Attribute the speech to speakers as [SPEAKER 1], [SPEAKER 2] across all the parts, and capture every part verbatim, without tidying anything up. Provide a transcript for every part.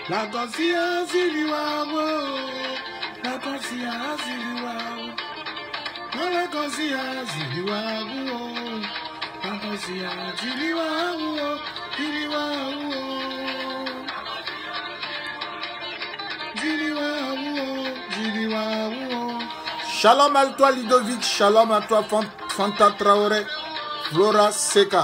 [SPEAKER 1] La Gosia Ziliwawo, la Gosia Ziliwawo, la Gosia Ziliwawo, la Gosia Ziliwawo, Ziliwawo, Ziliwawo, Ziliwawo. Shalom à toi Ludovic, shalom à toi Fanta Traoré, Flora Seka.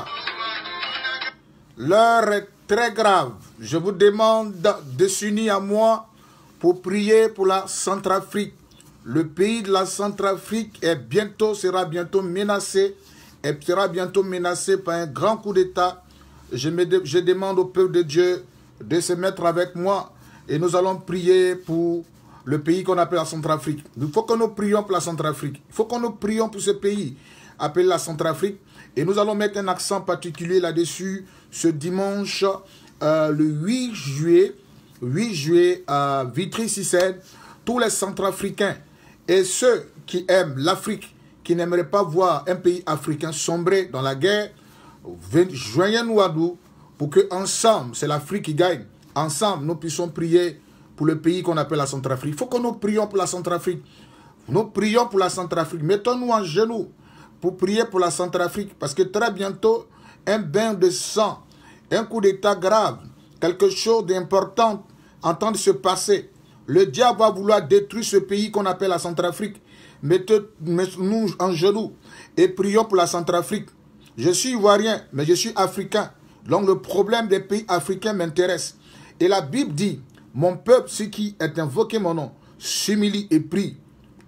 [SPEAKER 1] L'heure est très grave. Je vous demande de s'unir à moi pour prier pour la Centrafrique. Le pays de la Centrafrique est bientôt, sera bientôt menacé et sera bientôt menacé par un grand coup d'État. Je, je demande au peuple de Dieu de se mettre avec moi et nous allons prier pour le pays qu'on appelle la Centrafrique. Il faut que nous prions pour la Centrafrique. Il faut que nous prions pour ce pays appelé la Centrafrique. Et nous allons mettre un accent particulier là-dessus ce dimanche, euh, le huit juillet, huit juillet à Vitry-Sicène. Tous les Centrafricains et ceux qui aiment l'Afrique, qui n'aimeraient pas voir un pays africain sombrer dans la guerre, joignez-nous à nous pour que ensemble, c'est l'Afrique qui gagne, ensemble nous puissions prier pour le pays qu'on appelle la Centrafrique. Il faut que nous prions pour la Centrafrique. Nous prions pour la Centrafrique. Mettons-nous en genoux pour prier pour la Centrafrique, parce que très bientôt, un bain de sang, un coup d'état grave, quelque chose d'important en train de se passer. Le diable va vouloir détruire ce pays qu'on appelle la Centrafrique. Mettons-nous en genoux et prions pour la Centrafrique. Je suis ivoirien, mais je suis africain. Donc le problème des pays africains m'intéresse. Et la Bible dit, mon peuple, ce qui est invoqué mon nom, s'humilie et prie.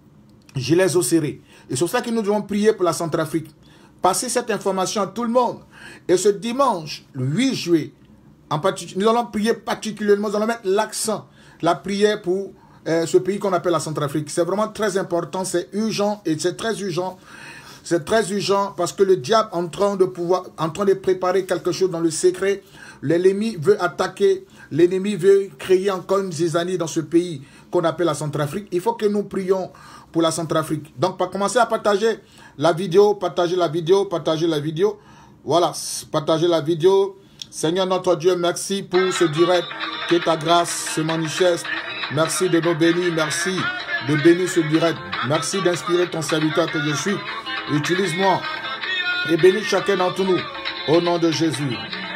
[SPEAKER 1] Je les osserai. Et c'est pour ça que nous devons prier pour la Centrafrique. Passer cette information à tout le monde. Et ce dimanche, le huit juillet, en particulier, nous allons prier particulièrement, nous allons mettre l'accent, la prière pour euh, ce pays qu'on appelle la Centrafrique. C'est vraiment très important, c'est urgent et c'est très urgent. C'est très urgent parce que le diable est en train de pouvoir, en train de préparer quelque chose dans le secret. L'ennemi veut attaquer, l'ennemi veut créer encore une zizanie dans ce pays qu'on appelle la Centrafrique. Il faut que nous prions pour la Centrafrique. Donc, pour commencer à partager la vidéo, partager la vidéo, partager la vidéo. Voilà, partager la vidéo. Seigneur notre Dieu, merci pour ce direct. Que ta grâce se manifeste. Merci de nous bénir. Merci de bénir ce direct. Merci d'inspirer ton serviteur que je suis. Utilise-moi et bénis chacun d'entre nous. Au nom de Jésus.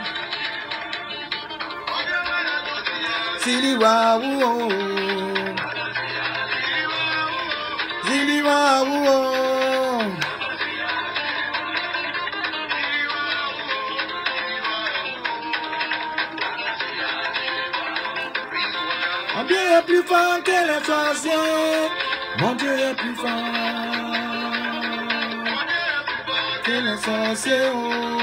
[SPEAKER 1] Ziliwawo, Ziliwawo. Mon Dieu est plus fort que les sorciers. Mon Dieu est plus fort que les sorciers.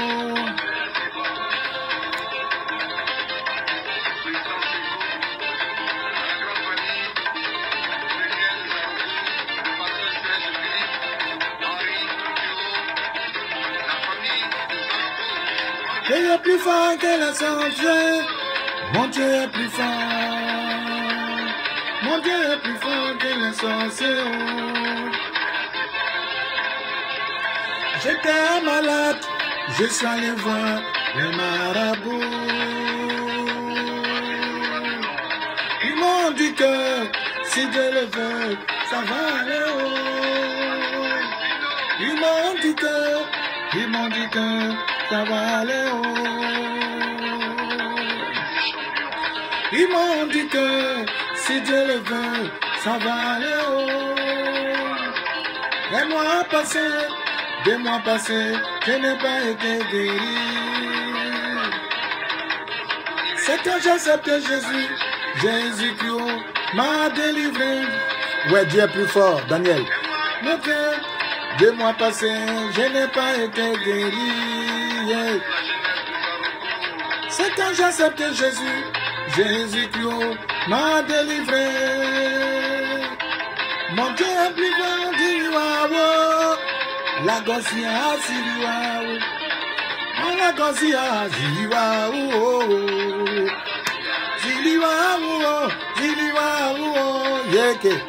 [SPEAKER 1] Dieu est plus fort que les sorciers. Mon Dieu est plus fort. Mon Dieu est plus fort que les sorciers. J'étais malade, je suis allé voir les marabouts. Ils m'ont dit que si Dieu le veut, ça va aller haut. Ils m'ont dit que, ils m'ont dit que ça va aller haut. Ils m'ont dit que si Dieu le veut, ça va aller haut. Les mois passés, des mois passés, je n'ai pas été guéri. C'est quand j'ai accepté Jésus, Jésus qui m'a délivré. Ouais, Dieu est plus fort, Daniel. Mais deux mois passés, je n'ai pas été guéri. Yeah. C'est quand j'ai accepté Jésus, Jésus qui m'a délivré. Mon Dieu est plus fort, Ziliwawo. La Gosia Ziliwawo. La Gosia Ziliwawo. Ziliwawo, Ziliwawo. Yeke.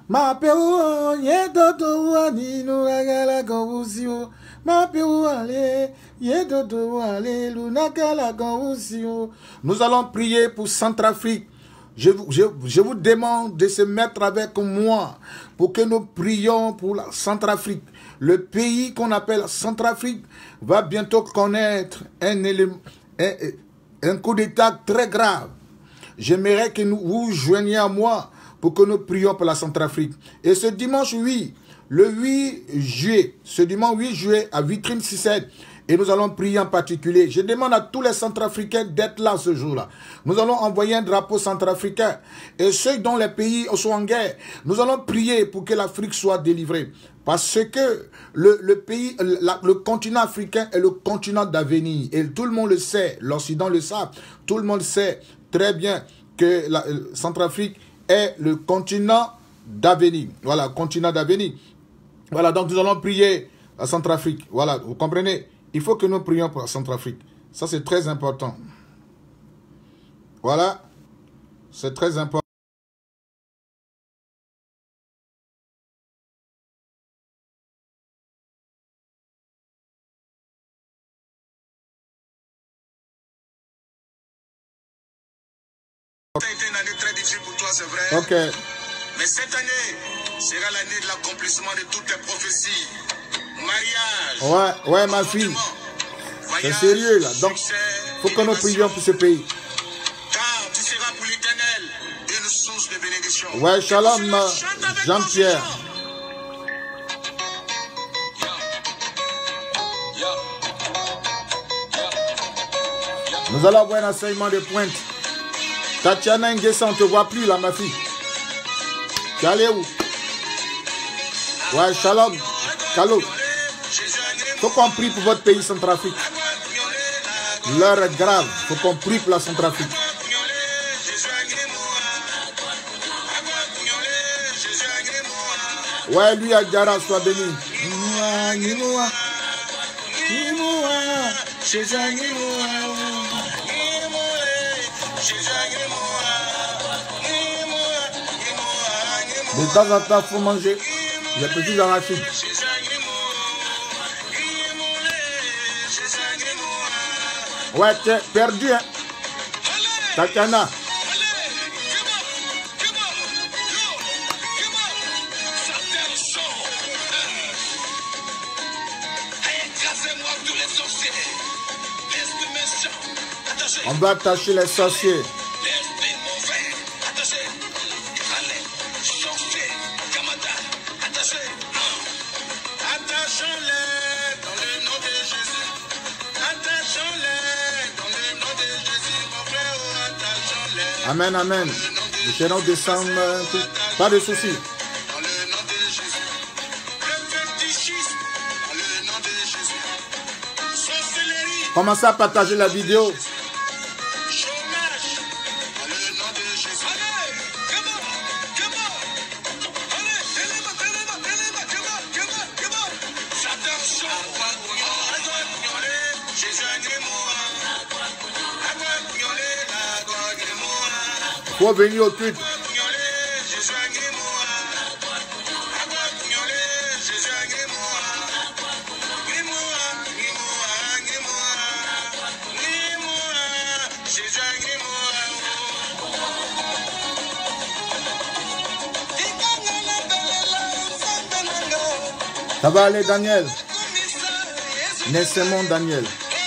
[SPEAKER 1] Ma peou ye dodo wani no agala gawusio. Ma peou ale ye dodo ale lunagala gawusio. Nous allons prier pour Centrafrique. Je, je, je vous demande de se mettre avec moi pour que nous prions pour la Centrafrique. Le pays qu'on appelle Centrafrique va bientôt connaître un, élément, un, un coup d'état très grave. J'aimerais que nous vous joigniez à moi pour que nous prions pour la Centrafrique. Et ce dimanche huit, le huit juillet, ce dimanche huit juillet à Vitry-Sisset, et nous allons prier en particulier. Je demande à tous les Centrafricains d'être là ce jour-là. Nous allons envoyer un drapeau centrafricain. Et ceux dont les pays sont en guerre, nous allons prier pour que l'Afrique soit délivrée. Parce que le, le pays, la, le continent africain est le continent d'avenir. Et tout le monde le sait, l'Occident le sait, tout le monde sait très bien que la euh, Centrafrique est le continent d'avenir. Voilà, continent d'avenir. Voilà, donc nous allons prier à Centrafrique. Voilà, vous comprenez? Il faut que nous prions pour la Centrafrique. Ça, c'est très important. Voilà, c'est très important.
[SPEAKER 2] Ça a été une année très difficile pour toi, c'est vrai.
[SPEAKER 1] Ok.
[SPEAKER 2] Mais cette année sera l'année de l'accomplissement de toutes les prophéties. Mariage.
[SPEAKER 1] Ouais, ouais, ma fille. C'est sérieux là. Donc, il faut que nous prions pour ce pays.
[SPEAKER 2] Car tu seras pour l'Éternel une source de bénédiction.
[SPEAKER 1] Ouais, shalom, Jean-Pierre. Nous allons avoir un enseignement de pointe. Tatiana Nguessa, on ne te voit plus là, ma fille. Tu es allé où? Ouais, shalom, Kalo. Il faut qu'on prie pour votre pays Centrafrique. L'heure est grave. Il faut qu'on prie pour la Centrafrique. Ouais, lui, Adjara, soit béni. De temps en temps, il faut manger. Les petits arachides. Ouais, t'es perdu, hein. Tatiana. On va attacher les sorciers. Amen, amen. Nous serons descendre. Pas de soucis. Commencez à partager la vidéo. Faut venir au culte. Ça va aller, Daniel. Naissez-moi, Daniel.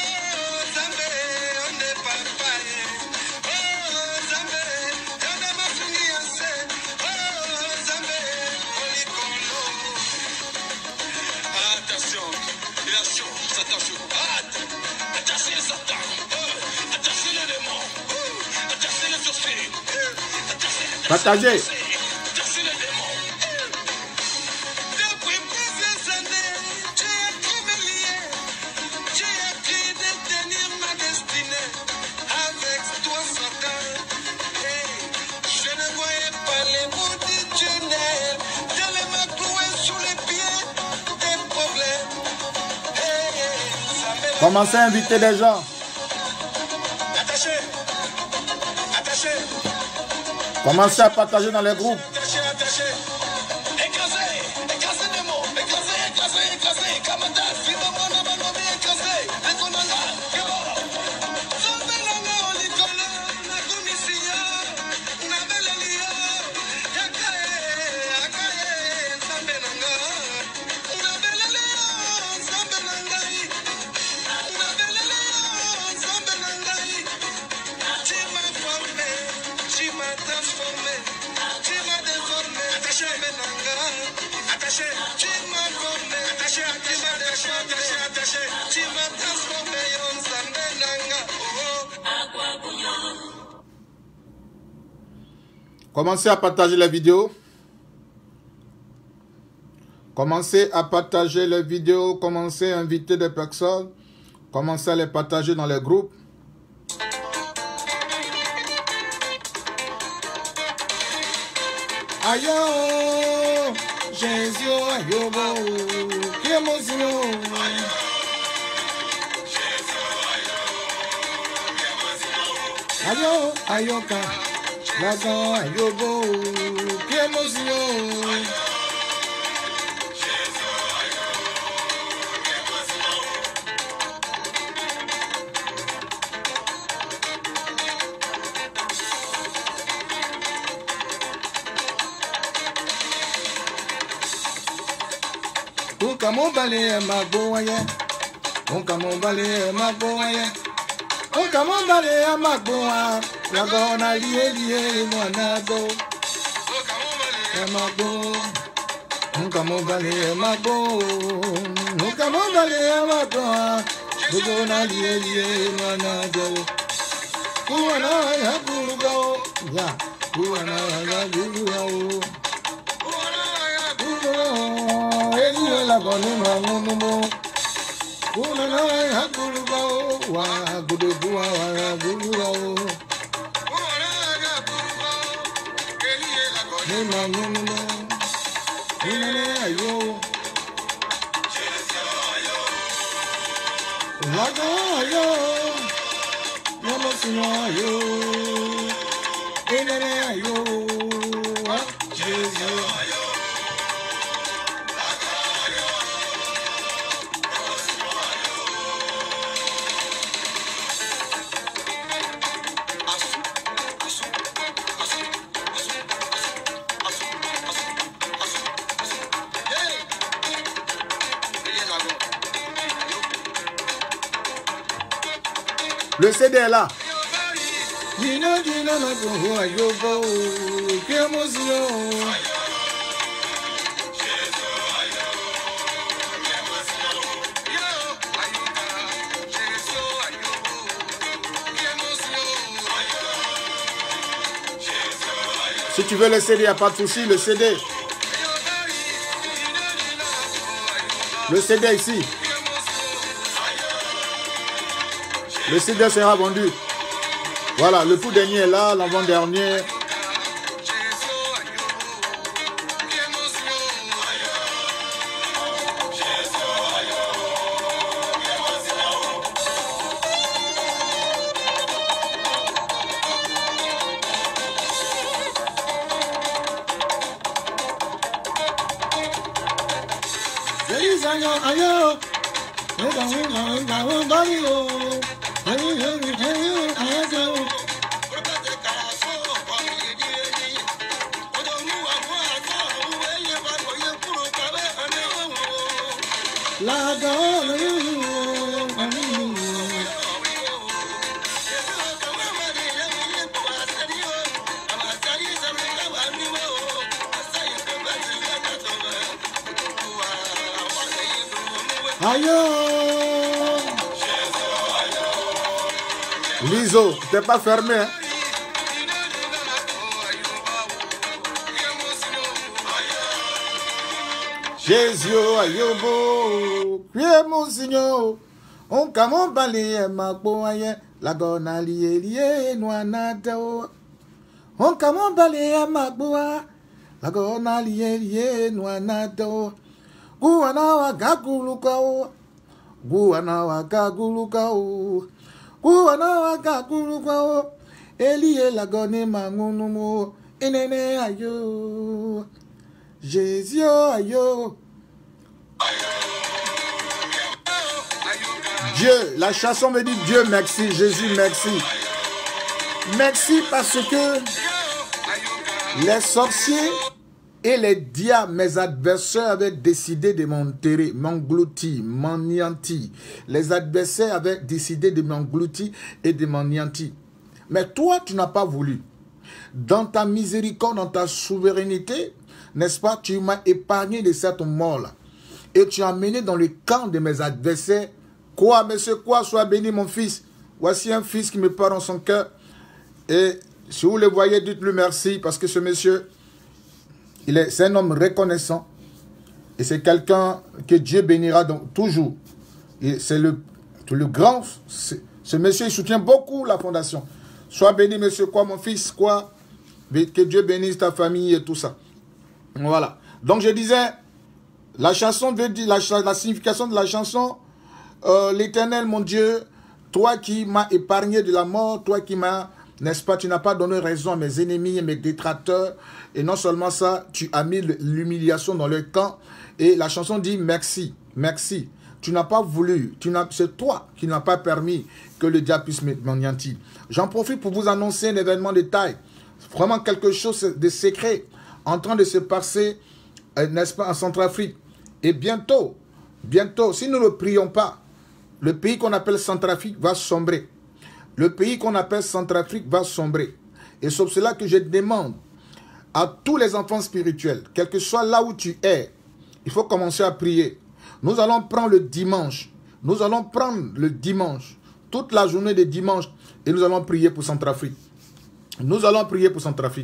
[SPEAKER 1] Partagez. Commencez à inviter des gens.
[SPEAKER 2] Attachez. Attachez.
[SPEAKER 1] Commencez à partager dans les groupes.
[SPEAKER 2] Attachez, attachez. transformé, tu m'as déformé, attaché, attaché, tu m'as formé, attaché, attaché, attaché, attaché, attaché, tu m'as transformé, on s'en
[SPEAKER 1] Commencez à partager la vidéo. Commencez à partager les vidéos. Commencez à inviter des personnes. Commencez à les partager dans les groupes. Aïe, Jésus, aïe, quelle émotion. Aïe, aïe, Lago, aïe, quelle émotion. Unka mobale magboye, unka mobale magboye, unka mobale magboa, lago na liye liye mwanado, magbo, unka mobale magbo, unka mobale magboa, lago na liye liye mwanado, kuwana ya gulugo, ya kuwana ya gulugo. La bonne maman, una na hakuluba, wa gudu wa wa gudu wa. Ni maman, ina ne ayo. La go ayo, yamo sino ayo. Ina ne ayo, Jesus. Le C D est là. Si tu veux le C D, il n'y a pas de souci, le C D. Le C D ici. Le C D sera vendu. Voilà, le tout dernier est là, l'avant-dernier. Liso, t'es pas fermé, hein? Jésus, ayobo, priez mon Seigneur, on camon balé ma boye, la gona lié lié noanado, on camon balé ma boa, la gona lié lié noanado, guana gagulukao, guana gagulukao. Guana gagulukao, elie la gone mangunumo, enene ayo, Jésus ayo. Dieu, la chanson me dit Dieu merci, Jésus merci. Merci parce que les sorciers et les diables, mes adversaires, avaient décidé de m'enterrer, m'engloutir, m'anéantir. Les adversaires avaient décidé de m'engloutir et de m'anéantir. Mais toi, tu n'as pas voulu. dans ta miséricorde, dans ta souveraineté, n'est-ce pas, tu m'as épargné de cette mort-là. Et tu as mené dans le camp de mes adversaires. Quoi, monsieur, quoi, sois béni mon fils. Voici un fils qui me parle en son cœur. Et si vous le voyez, dites-lui merci, parce que ce monsieur, c'est un homme reconnaissant. Et c'est quelqu'un que Dieu bénira donc, toujours. C'est le, le grand... Ce monsieur, il soutient beaucoup la fondation. Sois béni, monsieur, quoi, mon fils, quoi. Que Dieu bénisse ta famille et tout ça. Voilà. Donc, je disais, la chanson veut dire, la, la signification de la chanson, euh, l'Éternel, mon Dieu, toi qui m'as épargné de la mort, toi qui m'as, n'est-ce pas, tu n'as pas donné raison à mes ennemis et mes détracteurs. Et non seulement ça, tu as mis l'humiliation dans leur camp. Et la chanson dit merci, merci. Tu n'as pas voulu, c'est toi qui n'as pas permis que le diable puisse m'anéantir. J'en profite pour vous annoncer un événement de taille. Vraiment quelque chose de secret en train de se passer, euh, n'est-ce pas, en Centrafrique. Et bientôt, bientôt, si nous ne prions pas, le pays qu'on appelle Centrafrique va sombrer. Le pays qu'on appelle Centrafrique va sombrer. Et c'est pour cela que je demande à tous les enfants spirituels, quel que soit là où tu es, il faut commencer à prier. Nous allons prendre le dimanche. Nous allons prendre le dimanche. Toute la journée de dimanche. Et nous allons prier pour Centrafrique. Nous allons prier pour Centrafrique.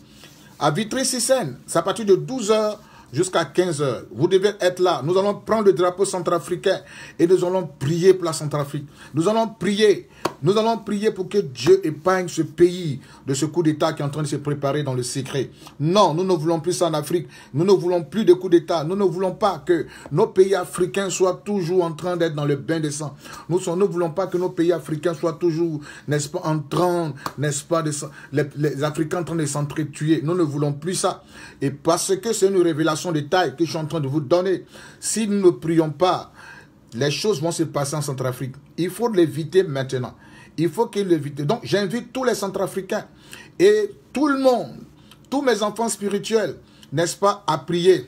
[SPEAKER 1] À Vitry-sur-Seine, c'est à partir de douze heures jusqu'à quinze heures. Vous devez être là. Nous allons prendre le drapeau centrafricain. Et nous allons prier pour la Centrafrique. Nous allons prier. Nous allons prier pour que Dieu épargne ce pays de ce coup d'État qui est en train de se préparer dans le secret. Non, nous ne voulons plus ça en Afrique. Nous ne voulons plus de coup d'État. Nous ne voulons pas que nos pays africains soient toujours en train d'être dans le bain de sang. Nous ne voulons pas que nos pays africains soient toujours, n'est-ce pas, en train, n'est-ce pas, de, les, les Africains en train de s'entretuer. Nous ne voulons plus ça. Et parce que c'est une révélation de taille que je suis en train de vous donner, si nous ne prions pas, les choses vont se passer en Centrafrique. Il faut l'éviter maintenant. Il faut qu'il l'évite. Donc, j'invite tous les Centrafricains et tout le monde, tous mes enfants spirituels, n'est-ce pas, à prier.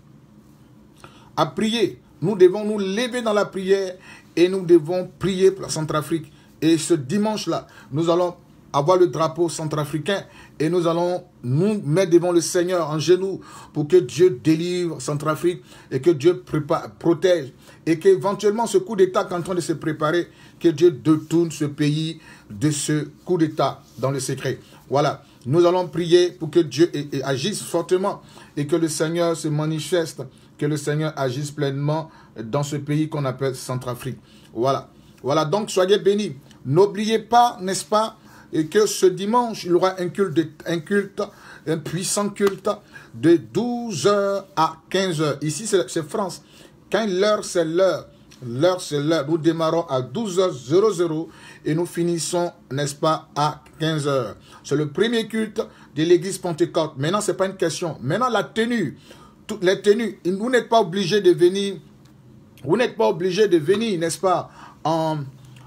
[SPEAKER 1] À prier. Nous devons nous lever dans la prière et nous devons prier pour la Centrafrique. Et ce dimanche-là, nous allons avoir le drapeau centrafricain et nous allons nous mettre devant le Seigneur en genoux pour que Dieu délivre Centrafrique et que Dieu prépare, protège et qu'éventuellement ce coup d'État qui est en train de se préparer, que Dieu détourne ce pays de ce coup d'État dans le secret. Voilà, nous allons prier pour que Dieu agisse fortement et que le Seigneur se manifeste, que le Seigneur agisse pleinement dans ce pays qu'on appelle Centrafrique. Voilà, voilà, donc soyez bénis. N'oubliez pas, n'est-ce pas, et que ce dimanche, il y aura un culte, de, un culte, un puissant culte de douze heures à quinze heures. Ici, c'est France. Quand l'heure, c'est l'heure. L'heure, c'est l'heure. Nous démarrons à douze heures et nous finissons, n'est-ce pas, à quinze heures. C'est le premier culte de l'église Pentecôte. Maintenant, ce n'est pas une question. Maintenant, la tenue, toutes les tenues, vous n'êtes pas obligé de venir, vous n'êtes pas obligé de venir, n'est-ce pas, en,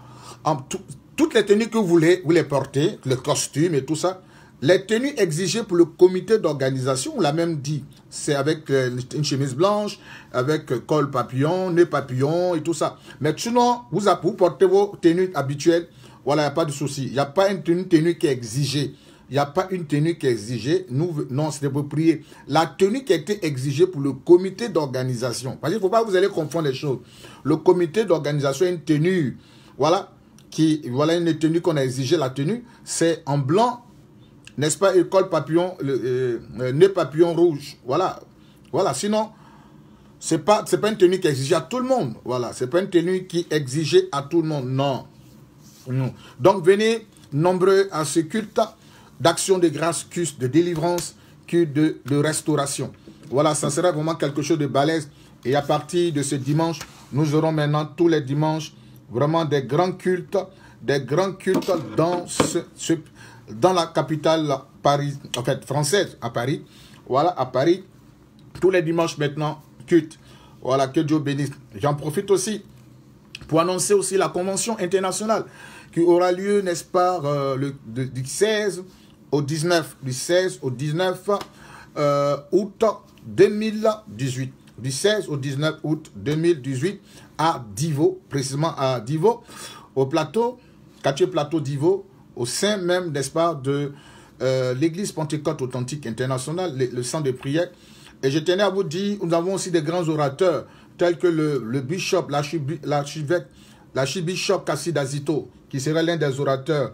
[SPEAKER 1] en tout, toutes les tenues que vous voulez, vous les portez, le costume et tout ça. Les tenues exigées pour le comité d'organisation, on l'a même dit, c'est avec euh, une chemise blanche, avec euh, col papillon, nez papillon et tout ça. Mais sinon, vous, vous portez vos tenues habituelles, voilà, il n'y a pas de souci. Il n'y a pas une tenue, tenue qui est exigée. Il n'y a pas une tenue qui est exigée. Nous, non, c'est pour prier. La tenue qui a été exigée pour le comité d'organisation. Parce qu'il ne faut pas que vous allez confondre les choses. Le comité d'organisation est une tenue, voilà, qui, voilà une tenue qu'on a exigée, la tenue, c'est en blanc, n'est-ce pas, école papillon, le, euh, euh, nez papillon rouge, voilà, voilà, sinon, c'est pas, c'est pas une tenue qui est exigée à tout le monde, voilà, c'est pas une tenue qui est exigée à tout le monde, non, non. Donc, venez nombreux à ce culte d'action de grâce, culte de délivrance, culte de, de restauration, voilà, ça sera vraiment quelque chose de balèze, et à partir de ce dimanche, nous aurons maintenant tous les dimanches, vraiment des grands cultes, des grands cultes dans, ce, ce, dans la capitale Paris, en fait française, à Paris. Voilà, à Paris, tous les dimanches maintenant, culte. Voilà, que Dieu bénisse. J'en profite aussi pour annoncer aussi la convention internationale qui aura lieu, n'est-ce pas, euh, le, de, du seize au dix-neuf, du seize au dix-neuf euh, août deux mille dix-huit. Du seize au dix-neuf août deux mille dix-huit à Divo, précisément à Divo, au plateau, quartier plateau Divo, au sein même, n'est-ce pas, de, euh, l'église Pentecôte authentique internationale, le, le centre de prière. Et je tenais à vous dire, nous avons aussi des grands orateurs, tels que le, le bishop, l'archivêque, l'archibishop Kassid Azito, qui serait l'un des orateurs,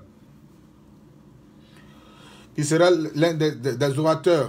[SPEAKER 1] qui serait l'un des, des, des orateurs,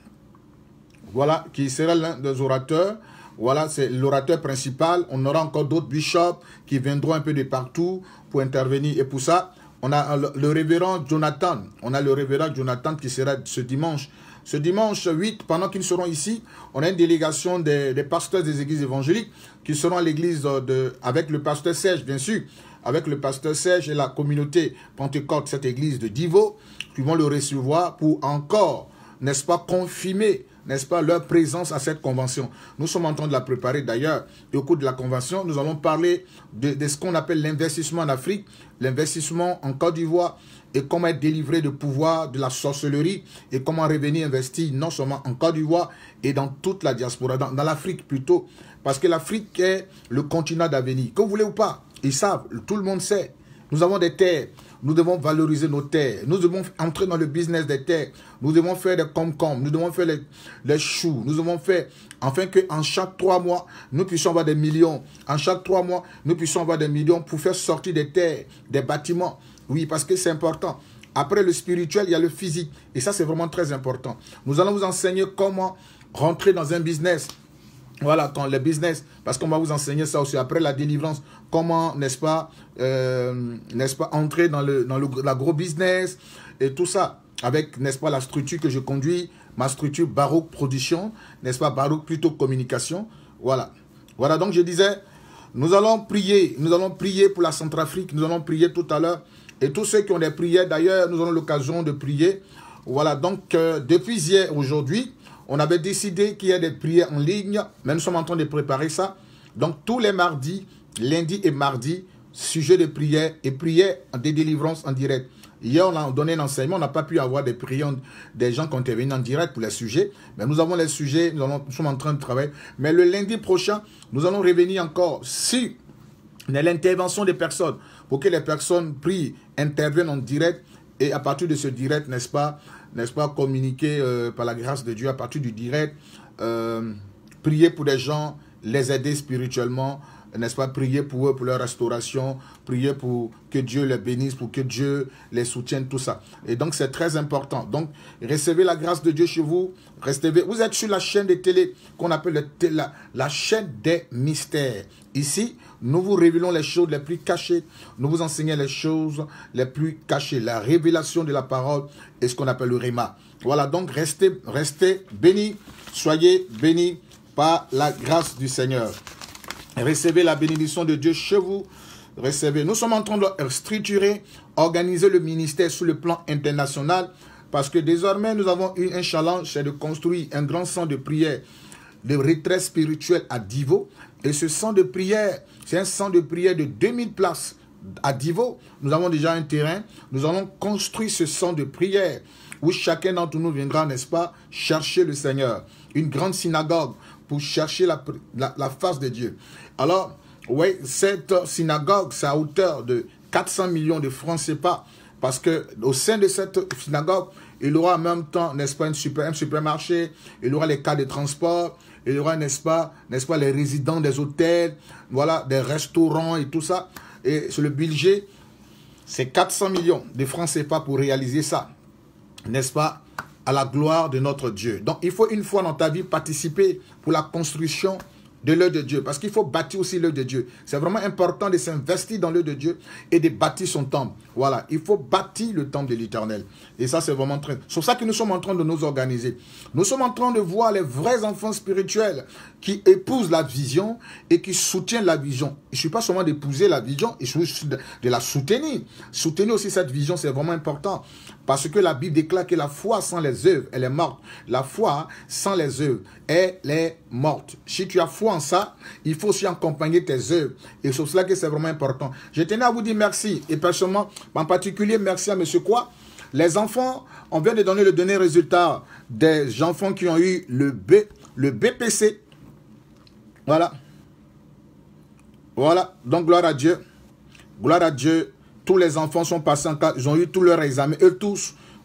[SPEAKER 1] voilà, qui serait l'un des orateurs. Voilà, c'est l'orateur principal. On aura encore d'autres bishops qui viendront un peu de partout pour intervenir. Et pour ça, on a le, le révérend Jonathan. On a le révérend Jonathan qui sera ce dimanche. Ce dimanche huit, pendant qu'ils seront ici, on a une délégation des, des pasteurs des églises évangéliques qui seront à l'église de, avec le pasteur Serge, bien sûr, avec le pasteur Serge et la communauté Pentecôte, cette église de Divo, qui vont le recevoir pour encore, n'est-ce pas, confirmer, n'est-ce pas, leur présence à cette convention. Nous sommes en train de la préparer d'ailleurs. Et au cours de la convention, nous allons parler de, de ce qu'on appelle l'investissement en Afrique, l'investissement en Côte d'Ivoire et comment être délivré de pouvoir de la sorcellerie et comment revenir investir non seulement en Côte d'Ivoire et dans toute la diaspora, dans, dans l'Afrique plutôt. Parce que l'Afrique est le continent d'avenir. Que vous voulez ou pas, ils savent, tout le monde sait. Nous avons des terres. Nous devons valoriser nos terres. Nous devons entrer dans le business des terres. Nous devons faire des com-com. Nous devons faire les, les choux. Nous devons faire, afin qu'en chaque trois mois, nous puissions avoir des millions. En chaque trois mois, nous puissions avoir des millions pour faire sortir des terres, des bâtiments. Oui, parce que c'est important. Après le spirituel, il y a le physique. Et ça, c'est vraiment très important. Nous allons vous enseigner comment rentrer dans un business. Voilà, quand le business, parce qu'on va vous enseigner ça aussi après la délivrance, comment, n'est-ce pas, euh, n'est-ce pas, entrer dans le dans le l'agro-business et tout ça, avec, n'est-ce pas, la structure que je conduis, ma structure Baroque Production, n'est-ce pas, Baroque plutôt Communication, voilà. Voilà, donc je disais, nous allons prier, nous allons prier pour la Centrafrique, nous allons prier tout à l'heure, et tous ceux qui ont des prières, d'ailleurs, nous aurons l'occasion de prier, voilà, donc euh, depuis hier, aujourd'hui, on avait décidé qu'il y ait des prières en ligne, mais nous sommes en train de préparer ça. Donc, tous les mardis, lundi et mardi, sujet de prière et prière de délivrance en direct. Hier, on a donné un enseignement, on n'a pas pu avoir des prières, des gens qui ont intervenu en direct pour les sujets. Mais nous avons les sujets, nous, allons, nous sommes en train de travailler. Mais le lundi prochain, nous allons revenir encore sur l'intervention des personnes, pour que les personnes prient, interviennent en direct. Et à partir de ce direct, n'est-ce pas, n'est-ce pas, communiquer euh, par la grâce de Dieu, à partir du direct, euh, prier pour des gens, les aider spirituellement, n'est-ce pas, prier pour eux, pour leur restauration, prier pour que Dieu les bénisse, pour que Dieu les soutienne, tout ça. Et donc, c'est très important. Donc, recevez la grâce de Dieu chez vous. Recevez, vous êtes sur la chaîne de télé qu'on appelle le, la, la chaîne des mystères. Ici, nous vous révélons les choses les plus cachées. Nous vous enseignons les choses les plus cachées. La révélation de la parole est ce qu'on appelle le Réma. Voilà, donc restez, restez bénis. Soyez bénis par la grâce du Seigneur. Recevez la bénédiction de Dieu chez vous. Recevez. Nous sommes en train de structurer, organiser le ministère sur le plan international parce que désormais, nous avons eu un challenge, c'est de construire un grand centre de prière, de retraite spirituelle à Divo. Et ce centre de prière, c'est un centre de prière de deux mille places à Divo. Nous avons déjà un terrain. Nous allons construire ce centre de prière où chacun d'entre nous viendra, n'est-ce pas, chercher le Seigneur. Une grande synagogue pour chercher la, la, la face de Dieu. Alors, oui, cette synagogue, c'est à hauteur de quatre cents millions de francs C F A, parce qu'au sein de cette synagogue, il y aura en même temps, n'est-ce pas, une super, un supermarché, il y aura les cas de transport, il y aura, n'est-ce pas, n'est-ce pas, les résidents des hôtels, voilà, des restaurants et tout ça. Et sur le budget, c'est quatre cents millions de francs C F A pour réaliser ça, n'est-ce pas, à la gloire de notre Dieu. Donc, il faut une fois dans ta vie participer pour la construction de l'œuvre de Dieu. Parce qu'il faut bâtir aussi l'œuvre de Dieu. C'est vraiment important de s'investir dans l'œuvre de Dieu et de bâtir son temple. Voilà, il faut bâtir le temple de l'Éternel. Et ça, c'est vraiment très... C'est pour ça que nous sommes en train de nous organiser. Nous sommes en train de voir les vrais enfants spirituels qui épousent la vision et qui soutiennent la vision. Il ne suffit pas seulement d'épouser la vision, il suffit de la soutenir. Soutenir aussi cette vision, c'est vraiment important. Parce que la Bible déclare que la foi sans les œuvres, elle est morte. La foi sans les œuvres, elle est morte. Si tu as foi en ça, il faut aussi accompagner tes œuvres. Et c'est pour cela que c'est vraiment important. Je tenais à vous dire merci. Et personnellement, en particulier, merci à M. Quoi. Les enfants, on vient de donner le dernier résultat des enfants qui ont eu le, B, le B P C. Voilà. Voilà. Donc, gloire à Dieu. Gloire à Dieu. Tous les enfants sont passés en cas, ils ont eu tous leurs examens. Eux tous,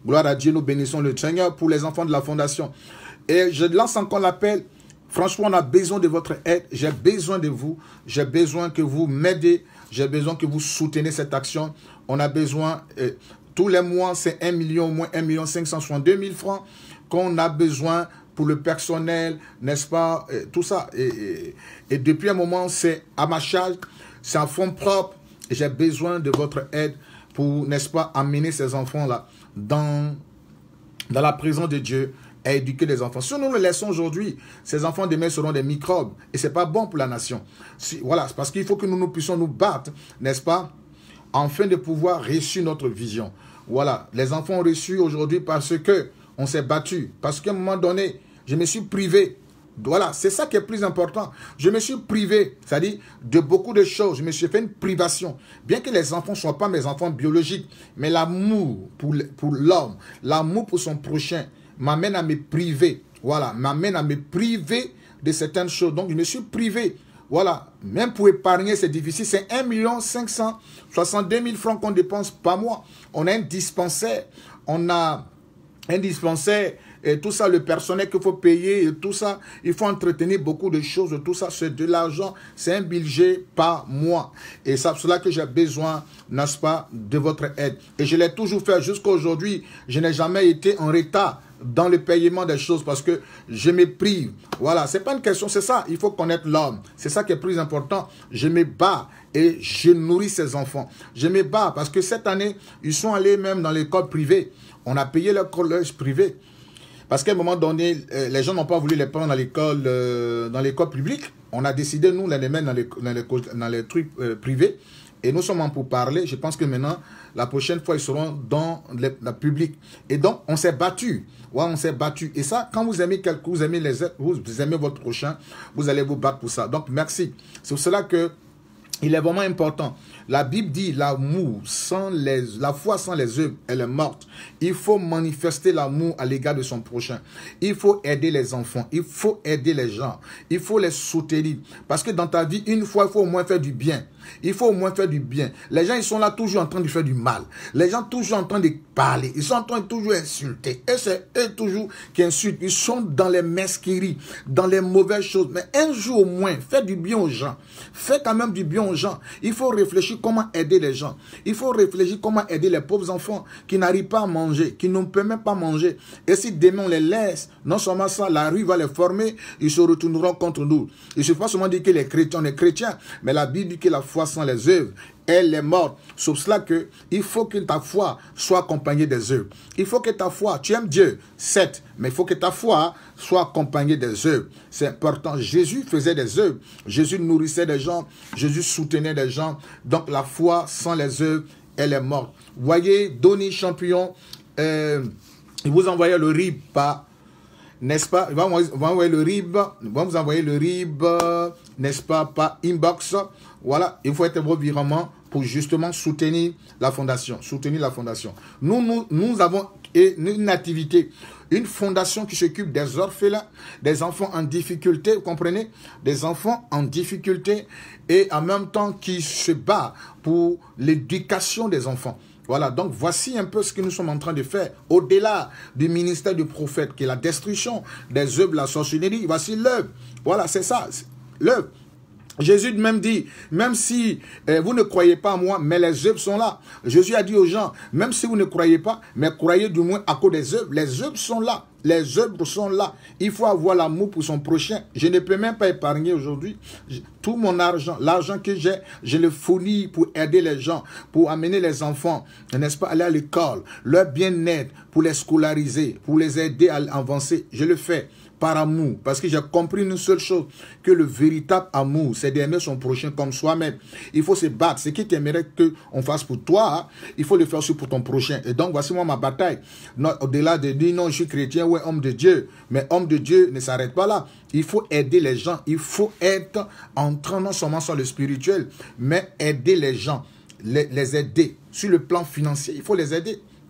[SPEAKER 1] Gloire à Dieu, nous bénissons le Seigneur pour les enfants de la fondation. Et je lance encore l'appel. Franchement, on a besoin de votre aide. J'ai besoin de vous. J'ai besoin que vous m'aidez. J'ai besoin que vous souteniez cette action. On a besoin, euh, tous les mois, c'est un million, au moins un million cinq cent soixante-deux mille francs qu'on a besoin pour le personnel, n'est-ce pas, et tout ça. Et, et, et depuis un moment, c'est à ma charge, c'est en fonds propres. Et j'ai besoin de votre aide pour, n'est-ce pas, amener ces enfants-là dans, dans la présence de Dieu, à éduquer les enfants. Si nous le laissons aujourd'hui, ces enfants demain seront des microbes. Et ce n'est pas bon pour la nation. Si, voilà, parce qu'il faut que nous, nous puissions nous battre, n'est-ce pas, afin de pouvoir réussir notre vision. Voilà, les enfants ont reçu aujourd'hui parce que on s'est battu. Parce qu'à un moment donné, je me suis privé. Voilà, c'est ça qui est plus important. Je me suis privé, c'est-à-dire de beaucoup de choses. Je me suis fait une privation. Bien que les enfants ne soient pas mes enfants biologiques, mais l'amour pour, pour l'homme, l'amour pour son prochain, m'amène à me priver. Voilà, m'amène à me priver de certaines choses. Donc, je me suis privé. Voilà, même pour épargner, c'est difficile. C'est un million cinq cent soixante-deux mille francs qu'on dépense par mois. On a un dispensaire, on a un dispensaire, et tout ça, le personnel qu'il faut payer, et tout ça, il faut entretenir beaucoup de choses, tout ça, c'est de l'argent, c'est un budget par mois. Et c'est pour cela que j'ai besoin, n'est-ce pas, de votre aide. Et je l'ai toujours fait jusqu'à aujourd'hui. Je n'ai jamais été en retard dans le paiement des choses parce que je me prive. Voilà, c'est pas une question, c'est ça. Il faut connaître l'homme. C'est ça qui est plus important. Je me bats et je nourris ces enfants. Je me bats parce que cette année, ils sont allés même dans l'école privée. On a payé leur collège privé. Parce qu'à un moment donné, les gens n'ont pas voulu les prendre dans l'école euh, dans l'école publique. On a décidé, nous, de les mettre dans les, dans les, dans les trucs euh, privés. Et nous sommes en pour parler. Je pense que maintenant, la prochaine fois, ils seront dans le, le public. Et donc, on s'est battu. Ouais, on s'est battu. Et ça, quand vous aimez quelqu'un, vous aimez les êtres, vous aimez votre prochain, vous allez vous battre pour ça. Donc, merci. C'est pour cela que il est vraiment important. La Bible dit l'amour sans les, la foi sans les œuvres, elle est morte. Il faut manifester l'amour à l'égard de son prochain. Il faut aider les enfants. Il faut aider les gens. Il faut les soutenir. Parce que dans ta vie, une fois, il faut au moins faire du bien. Il faut au moins faire du bien. Les gens, ils sont là toujours en train de faire du mal. Les gens toujours en train de parler. Ils sont en train de toujours insulter. Et c'est eux toujours qui insultent. Ils sont dans les mesqueries, dans les mauvaises choses. Mais un jour au moins, faites du bien aux gens. Faites quand même du bien aux gens. Il faut réfléchir comment aider les gens. Il faut réfléchir comment aider les pauvres enfants qui n'arrivent pas à manger, qui ne peuvent même pas manger. Et si demain on les laisse, non seulement ça, la rue va les former, ils se retourneront contre nous. Il ne faut pas seulement dire que les chrétiens, on est chrétiens, mais la Bible dit que la foi sans les œuvres, elle est morte. Sauf cela que il faut que ta foi soit accompagnée des œuvres. Il faut que ta foi, tu aimes Dieu, certes, mais il faut que ta foi soit accompagnée des œuvres. C'est important. Jésus faisait des œuvres. Jésus nourrissait des gens. Jésus soutenait des gens. Donc la foi sans les œuvres, elle est morte. Voyez, Donny Champion, euh, il vous envoyait le R I B par, n'est-ce pas, il va vous envoyer le R I B, il va vous envoyer le R I B, n'est-ce pas, par inbox. Voilà, il faut être vos virements pour justement soutenir la fondation. Soutenir la fondation. Nous, nous, nous avons une activité, une fondation qui s'occupe des orphelins, des enfants en difficulté, vous comprenez? Des enfants en difficulté et en même temps qui se bat pour l'éducation des enfants. Voilà, donc voici un peu ce que nous sommes en train de faire. Au-delà du ministère du prophète, qui est la destruction des œuvres de la sorcellerie, voici l'œuvre. Voilà, c'est ça, l'œuvre. Jésus même dit, même si euh, vous ne croyez pas en moi, mais les œuvres sont là. Jésus a dit aux gens, même si vous ne croyez pas, mais croyez du moins à cause des œuvres. Les œuvres sont là. Les œuvres sont là. Il faut avoir l'amour pour son prochain. Je ne peux même pas épargner aujourd'hui. Tout mon argent, l'argent que j'ai, je le fournis pour aider les gens, pour amener les enfants, n'est-ce pas, aller à l'école, leur bien-être, pour les scolariser, pour les aider à avancer. Je le fais par amour, parce que j'ai compris une seule chose, que le véritable amour, c'est d'aimer son prochain comme soi-même. Il faut se battre. Ce qui t'aimerait qu'on fasse pour toi, il faut le faire aussi pour ton prochain. Et donc, voici moi ma bataille. Au-delà de dire, non, je suis chrétien, ouais, homme de Dieu. Mais homme de Dieu ne s'arrête pas là. Il faut aider les gens. Il faut être entrant non seulement sur le spirituel, mais aider les gens. Les, les aider. Sur le plan financier, il faut les aider.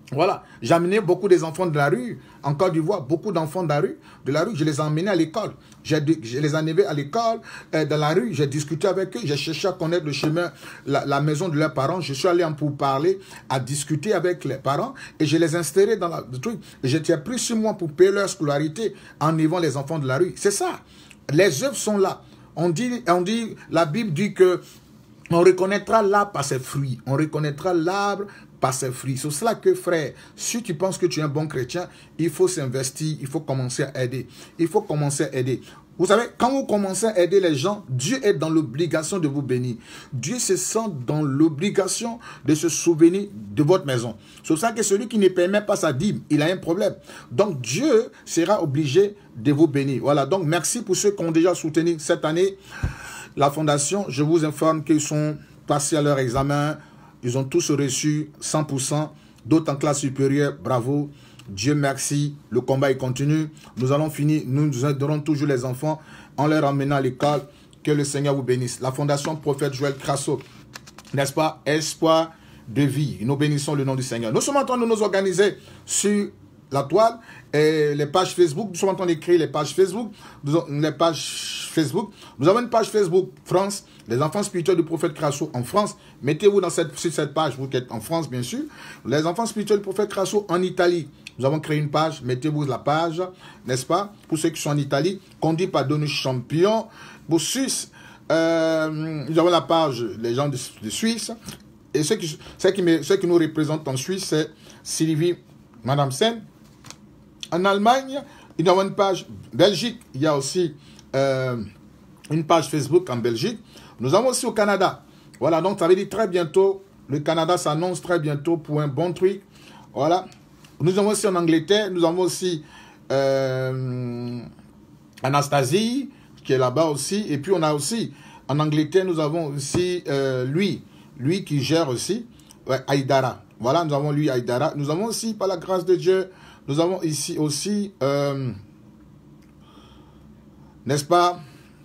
[SPEAKER 1] Voilà, j'ai amené beaucoup des enfants de la rue, en Côte d'Ivoire, beaucoup d'enfants de la rue, de la rue, je les ai emmenés à l'école. Je les ai emmenés à l'école, euh, dans la rue, j'ai discuté avec eux, j'ai cherché à connaître le chemin, la, la maison de leurs parents, je suis allé en pour parler, à discuter avec les parents, et je les ai installés dans la, le truc. J'étais pris sur moi pour payer leur scolarité en élevant les enfants de la rue. C'est ça, les œuvres sont là. On dit, on dit, la Bible dit que on reconnaîtra l'arbre par ses fruits, on reconnaîtra l'arbre par ses fruits. C'est cela que, frère, si tu penses que tu es un bon chrétien, il faut s'investir, il faut commencer à aider. Il faut commencer à aider. Vous savez, quand vous commencez à aider les gens, Dieu est dans l'obligation de vous bénir. Dieu se sent dans l'obligation de se souvenir de votre maison. C'est pour ça que celui qui ne permet pas sa dîme, il a un problème. Donc Dieu sera obligé de vous bénir. Voilà, donc merci pour ceux qui ont déjà soutenu cette année la fondation. Je vous informe qu'ils sont passés à leur examen. Ils ont tous reçu cent pour cent, d'autres en classe supérieure, bravo, Dieu merci, le combat il continue. Nous allons finir, nous aiderons toujours les enfants en les ramenant à l'école, que le Seigneur vous bénisse. La fondation Prophète Joël Crasso, n'est-ce pas, espoir de vie, nous bénissons le nom du Seigneur. Nous sommes en train de nous organiser sur la toile, et les pages Facebook, nous sommes en train d'écrire les pages Facebook, les pages Facebook. Nous avons une page Facebook France, les enfants spirituels du prophète Crasso en France. Mettez-vous dans cette, sur cette page, vous qui êtes en France bien sûr. Les enfants spirituels du prophète Crasso en Italie. Nous avons créé une page, mettez-vous la page, n'est-ce pas? Pour ceux qui sont en Italie, conduit par Denis Champion. Pour Suisse, euh, nous avons la page, les gens de, de Suisse. Et ceux qui, ceux, qui me, ceux qui nous représentent en Suisse, c'est Sylvie, Madame Sen. En Allemagne, il y a une page Belgique, il y a aussi euh, une page Facebook en Belgique. Nous avons aussi au Canada. Voilà, donc ça veut dire très bientôt, le Canada s'annonce très bientôt pour un bon truc. Voilà. Nous avons aussi en Angleterre, nous avons aussi euh, Anastasie, qui est là-bas aussi. Et puis on a aussi, en Angleterre, nous avons aussi euh, lui, lui qui gère aussi, ouais, Aïdara. Voilà, nous avons lui, Aïdara. Nous avons aussi, par la grâce de Dieu, nous avons ici aussi, euh, n'est-ce pas,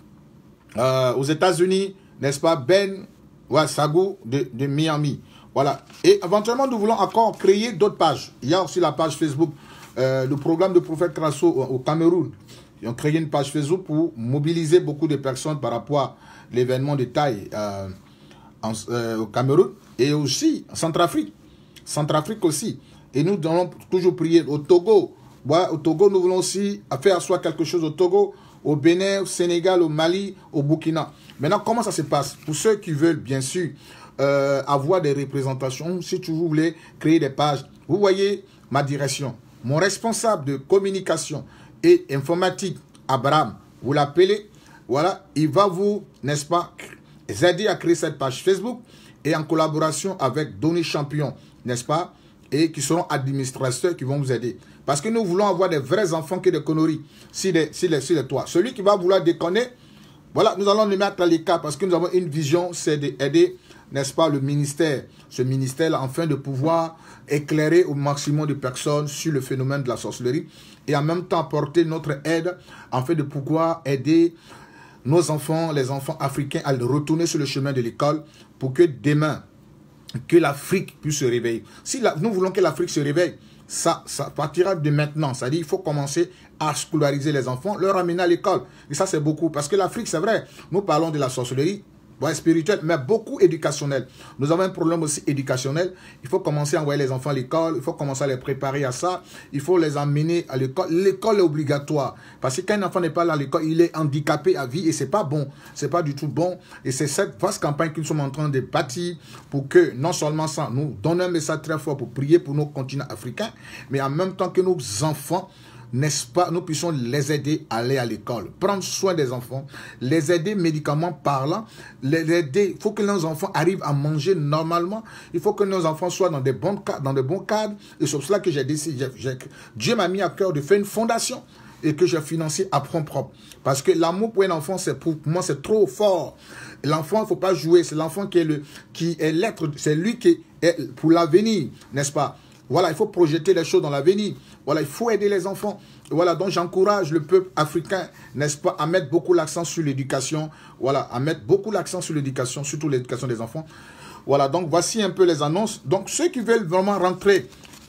[SPEAKER 1] euh, aux États-Unis, n'est-ce pas, Ben ouais, Sagou de, de Miami. Voilà. Et éventuellement, nous voulons encore créer d'autres pages. Il y a aussi la page Facebook, euh, le programme de prophète Crasso au, au Cameroun. Ils ont créé une page Facebook pour mobiliser beaucoup de personnes par rapport à l'événement de taille euh, en, euh, au Cameroun et aussi en Centrafrique. Centrafrique aussi. Et nous allons toujours prier au Togo. Voilà, au Togo, nous voulons aussi faire asseoir quelque chose au Togo, au Bénin, au Sénégal, au Mali, au Burkina. Maintenant, comment ça se passe? Pour ceux qui veulent, bien sûr, euh, avoir des représentations, si tu voulez créer des pages, vous voyez ma direction. Mon responsable de communication et informatique, Abraham, vous l'appelez, voilà, il va vous, n'est-ce pas, aider à créer cette page Facebook et en collaboration avec Denis Champion, n'est-ce pas, et qui seront administrateurs qui vont vous aider. Parce que nous voulons avoir des vrais enfants que des conneries sur les, sur les, sur les toits. Celui qui va vouloir déconner, voilà, nous allons le mettre à l'écart parce que nous avons une vision, c'est d'aider, n'est-ce pas, le ministère, ce ministère-là, afin de pouvoir éclairer au maximum de personnes sur le phénomène de la sorcellerie et en même temps apporter notre aide afin de pouvoir aider nos enfants, les enfants africains à retourner sur le chemin de l'école pour que demain, que l'Afrique puisse se réveiller. Si la, nous voulons que l'Afrique se réveille, ça, ça partira de maintenant. C'est-à-dire qu'il faut commencer à scolariser les enfants, leur amener à l'école. Et ça, c'est beaucoup. Parce que l'Afrique, c'est vrai, nous parlons de la sorcellerie, ouais, spirituelle, mais beaucoup éducationnelle. Nous avons un problème aussi éducationnel. Il faut commencer à envoyer les enfants à l'école. Il faut commencer à les préparer à ça. Il faut les emmener à l'école. L'école est obligatoire. Parce que quand un enfant n'est pas là à l'école, il est handicapé à vie et c'est pas bon. C'est pas du tout bon. Et c'est cette vaste campagne que nous sommes en train de bâtir pour que, non seulement ça, nous donnons un message très fort pour prier pour nos continents africains, mais en même temps que nos enfants, n'est-ce pas, nous puissions les aider à aller à l'école, prendre soin des enfants, les aider médicalement parlant, les aider. Il faut que nos enfants arrivent à manger normalement. Il faut que nos enfants soient dans des bons cadres, dans de bons cadres. Et c'est pour cela que j'ai décidé, Dieu m'a mis à cœur de faire une fondation et que j'ai financé à fond propre. Parce que l'amour pour un enfant, c'est pour moi, c'est trop fort. L'enfant, il ne faut pas jouer. C'est l'enfant qui est le, qui est l'être, c'est lui qui est pour l'avenir, n'est-ce pas? Voilà, il faut projeter les choses dans l'avenir. Voilà, il faut aider les enfants. Voilà, donc j'encourage le peuple africain, n'est-ce pas, à mettre beaucoup l'accent sur l'éducation. Voilà, à mettre beaucoup l'accent sur l'éducation, surtout l'éducation des enfants. Voilà, donc voici un peu les annonces. Donc ceux qui veulent vraiment rentrer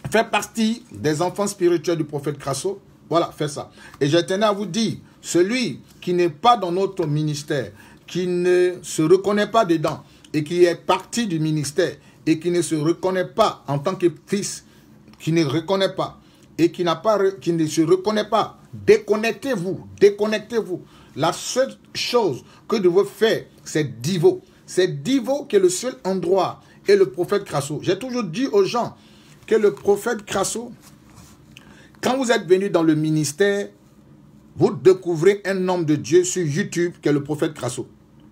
[SPEAKER 1] fait partie des enfants spirituels du prophète Crasso, voilà, faites ça. Et je tenais à vous dire, celui qui n'est pas dans notre ministère, qui ne se reconnaît pas dedans, et qui est parti du ministère, et qui ne se reconnaît pas en tant que fils, qui ne reconnaît pas, et qui, n'a pas, qui ne se reconnaît pas, déconnectez-vous, déconnectez-vous. La seule chose que vous devez faire, c'est Divo. C'est Divo qui est le seul endroit, et le prophète Crasso. J'ai toujours dit aux gens que le prophète Crasso, quand vous êtes venu dans le ministère, vous découvrez un homme de Dieu sur YouTube qui est le prophète Crasso.